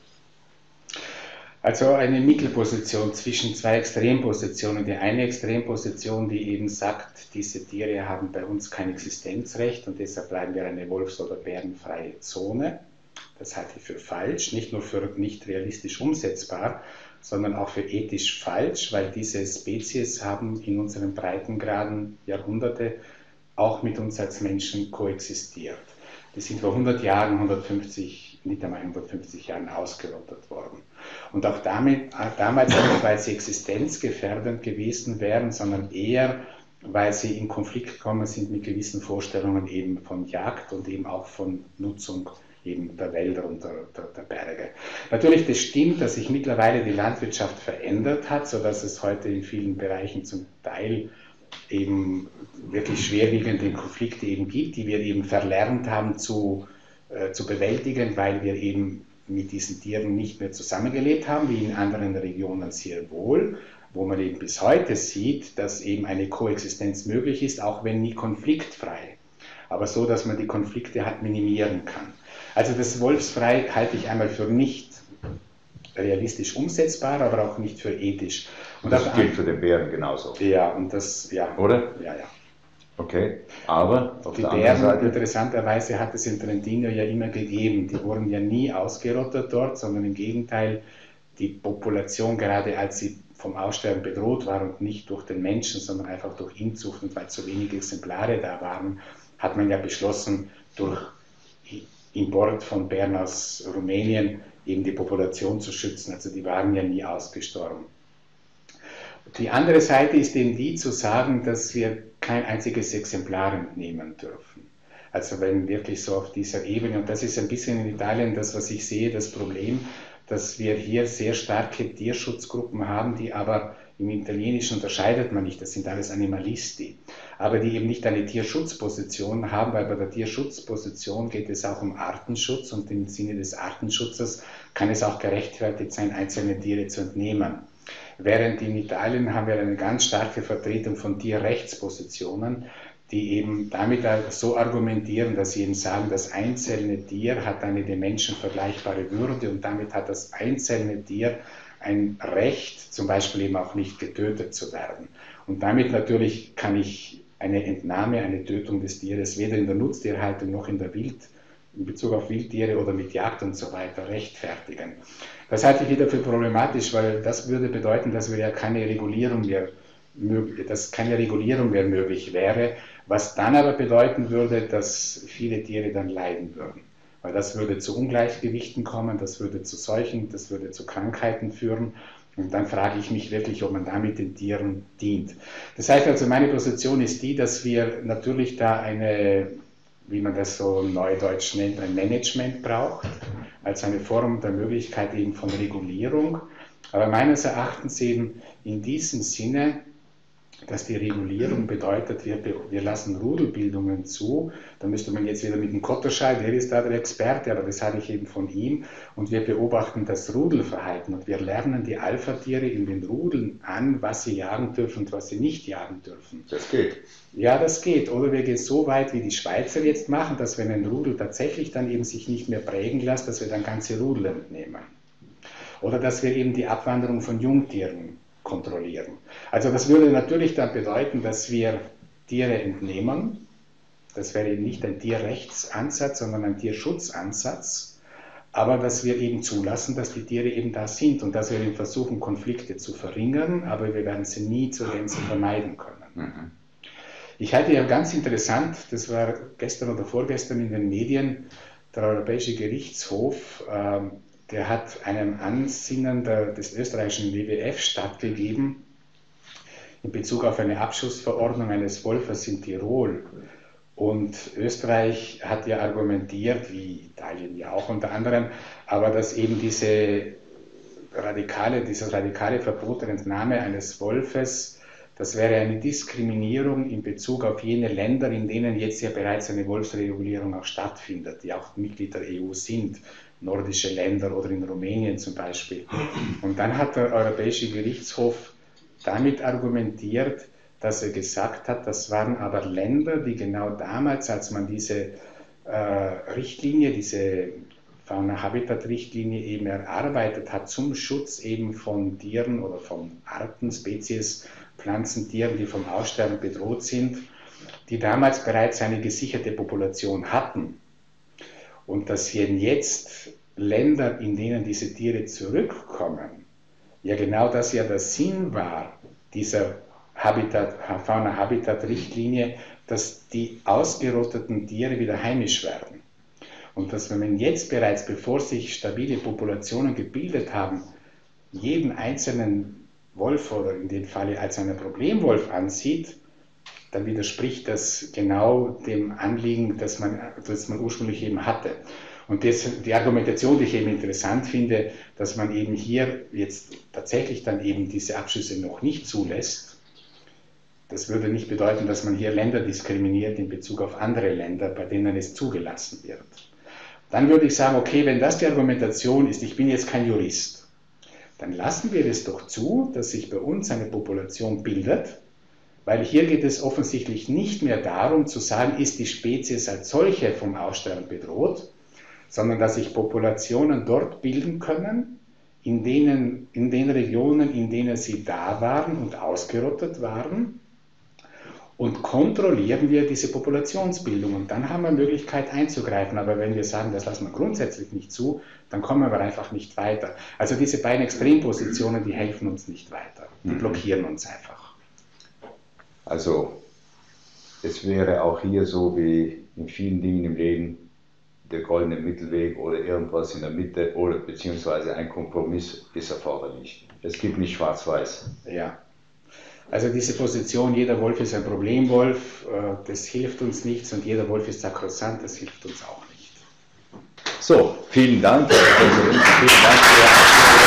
Also eine Mittelposition zwischen 2 Extrempositionen. Die eine Extremposition, die eben sagt, diese Tiere haben bei uns kein Existenzrecht und deshalb bleiben wir eine wolfs- oder bärenfreie Zone. Das halte ich für falsch, nicht nur für nicht realistisch umsetzbar, sondern auch für ethisch falsch, weil diese Spezies haben in unseren Breitengraden Jahrhunderte auch mit uns als Menschen koexistiert. Die sind vor 100 Jahren, 150, nicht einmal 150 Jahren ausgerottet worden. Und auch damals nicht, weil sie existenzgefährdend gewesen wären, sondern eher, weil sie in Konflikt gekommen sind mit gewissen Vorstellungen eben von Jagd und eben auch von Nutzung eben der Wälder und der Berge. Natürlich, das stimmt, dass sich mittlerweile die Landwirtschaft verändert hat, sodass es heute in vielen Bereichen zum Teil eben wirklich schwerwiegende Konflikte eben gibt, die wir eben verlernt haben zu bewältigen, weil wir eben mit diesen Tieren nicht mehr zusammengelebt haben, wie in anderen Regionen sehr wohl, wo man eben bis heute sieht, dass eben eine Koexistenz möglich ist, auch wenn nie konfliktfrei, aber so, dass man die Konflikte halt minimieren kann. Also das Wolfsfrei halte ich einmal für nicht realistisch umsetzbar, aber auch nicht für ethisch. Und das gilt für den Bären genauso. Ja, und das, ja. Oder? Ja, ja. Okay, aber auf die der Bären, anderen Seite... interessanterweise hat es in Trentino ja immer gegeben. Die wurden ja nie ausgerottet dort, sondern im Gegenteil, die Population, gerade als sie vom Aussterben bedroht war und nicht durch den Menschen, sondern einfach durch Inzucht und weil zu wenige Exemplare da waren, hat man ja beschlossen, durch Import von Bären aus Rumänien eben die Population zu schützen. Also die waren ja nie ausgestorben. Die andere Seite ist eben die zu sagen, dass wir kein einziges Exemplar entnehmen dürfen. Also wenn wirklich so auf dieser Ebene, und das ist ein bisschen in Italien das, was ich sehe, das Problem, dass wir hier sehr starke Tierschutzgruppen haben, die aber im Italienischen unterscheidet man nicht, das sind alles Animalisti, aber die eben nicht eine Tierschutzposition haben, weil bei der Tierschutzposition geht es auch um Artenschutz und im Sinne des Artenschutzes kann es auch gerechtfertigt sein, einzelne Tiere zu entnehmen. Während in Italien haben wir eine ganz starke Vertretung von Tierrechtspositionen, die eben damit so argumentieren, dass sie eben sagen, das einzelne Tier hat eine dem Menschen vergleichbare Würde und damit hat das einzelne Tier ein Recht, zum Beispiel eben auch nicht getötet zu werden. Und damit natürlich kann ich eine Entnahme, eine Tötung des Tieres weder in der Nutztierhaltung noch in Bezug auf Wildtiere oder mit Jagd und so weiter rechtfertigen. Das halte ich wieder für problematisch, weil das würde bedeuten, dass wir ja keine Regulierung mehr möglich wäre, was dann aber bedeuten würde, dass viele Tiere dann leiden würden. Weil das würde zu Ungleichgewichten kommen, das würde zu Seuchen, das würde zu Krankheiten führen. Und dann frage ich mich wirklich, ob man damit den Tieren dient. Das heißt also, meine Position ist die, dass wir natürlich da eine, wie man das so neudeutsch nennt, ein Management braucht, als eine Form der Möglichkeit eben von Regulierung. Aber meines Erachtens eben in diesem Sinne, dass die Regulierung bedeutet, wir lassen Rudelbildungen zu. Da müsste man jetzt wieder mit dem Kotterschei, der ist da der Experte, aber das habe ich eben von ihm. Und wir beobachten das Rudelverhalten und wir lernen die Alpha-Tiere in den Rudeln an, was sie jagen dürfen und was sie nicht jagen dürfen. Das geht. Ja, das geht. Oder wir gehen so weit, wie die Schweizer jetzt machen, dass wenn ein Rudel tatsächlich dann eben sich nicht mehr prägen lässt, dass wir dann ganze Rudel entnehmen. Oder dass wir eben die Abwanderung von Jungtieren kontrollieren. Also das würde natürlich dann bedeuten, dass wir Tiere entnehmen. Das wäre eben nicht ein Tierrechtsansatz, sondern ein Tierschutzansatz. Aber dass wir eben zulassen, dass die Tiere eben da sind und dass wir eben versuchen, Konflikte zu verringern, aber wir werden sie nie zur Gänze vermeiden können. Ich halte ja ganz interessant, das war gestern oder vorgestern in den Medien, der Europäische Gerichtshof, der hat einem Ansinnen des österreichischen WWF stattgegeben in Bezug auf eine Abschussverordnung eines Wolfes in Tirol. Und Österreich hat ja argumentiert, wie Italien ja auch unter anderem, aber dass eben dieses radikale Verbot der Entnahme eines Wolfes, das wäre eine Diskriminierung in Bezug auf jene Länder, in denen jetzt ja bereits eine Wolfsregulierung auch stattfindet, die auch Mitglied der EU sind. Nordische Länder oder in Rumänien zum Beispiel. Und dann hat der Europäische Gerichtshof damit argumentiert, dass er gesagt hat, das waren aber Länder, die genau damals, als man diese Richtlinie, diese Fauna-Habitat-Richtlinie eben erarbeitet hat zum Schutz eben von Tieren oder von Arten, Spezies, Pflanzentieren, die vom Aussterben bedroht sind, die damals bereits eine gesicherte Population hatten. Und dass jetzt Länder, in denen diese Tiere zurückkommen, ja genau das ja der Sinn war, dieser Fauna-Habitat-Richtlinie, dass die ausgerotteten Tiere wieder heimisch werden. Und dass wenn man jetzt bereits, bevor sich stabile Populationen gebildet haben, jeden einzelnen Wolf oder in dem Falle als einen Problemwolf ansieht, dann widerspricht das genau dem Anliegen, das man ursprünglich eben hatte. Und die Argumentation, die ich eben interessant finde, dass man eben hier jetzt tatsächlich dann eben diese Abschüsse noch nicht zulässt, das würde nicht bedeuten, dass man hier Länder diskriminiert in Bezug auf andere Länder, bei denen es zugelassen wird. Dann würde ich sagen, okay, wenn das die Argumentation ist, ich bin jetzt kein Jurist, dann lassen wir es doch zu, dass sich bei uns eine Population bildet, weil hier geht es offensichtlich nicht mehr darum zu sagen, ist die Spezies als solche vom Aussterben bedroht, sondern dass sich Populationen dort bilden können, in den Regionen, in denen sie da waren und ausgerottet waren, und kontrollieren wir diese Populationsbildung. Und dann haben wir Möglichkeit einzugreifen. Aber wenn wir sagen, das lassen wir grundsätzlich nicht zu, dann kommen wir einfach nicht weiter. Also diese beiden Extrempositionen, die helfen uns nicht weiter. Die blockieren uns einfach. Also es wäre auch hier so wie in vielen Dingen im Leben der goldene Mittelweg oder irgendwas in der Mitte oder beziehungsweise ein Kompromiss ist erforderlich. Es gibt nicht schwarz-weiß. Ja. Also diese Position, jeder Wolf ist ein Problemwolf, das hilft uns nichts, und jeder Wolf ist sakrosant, das hilft uns auch nicht. So, vielen Dank. Vielen Dank für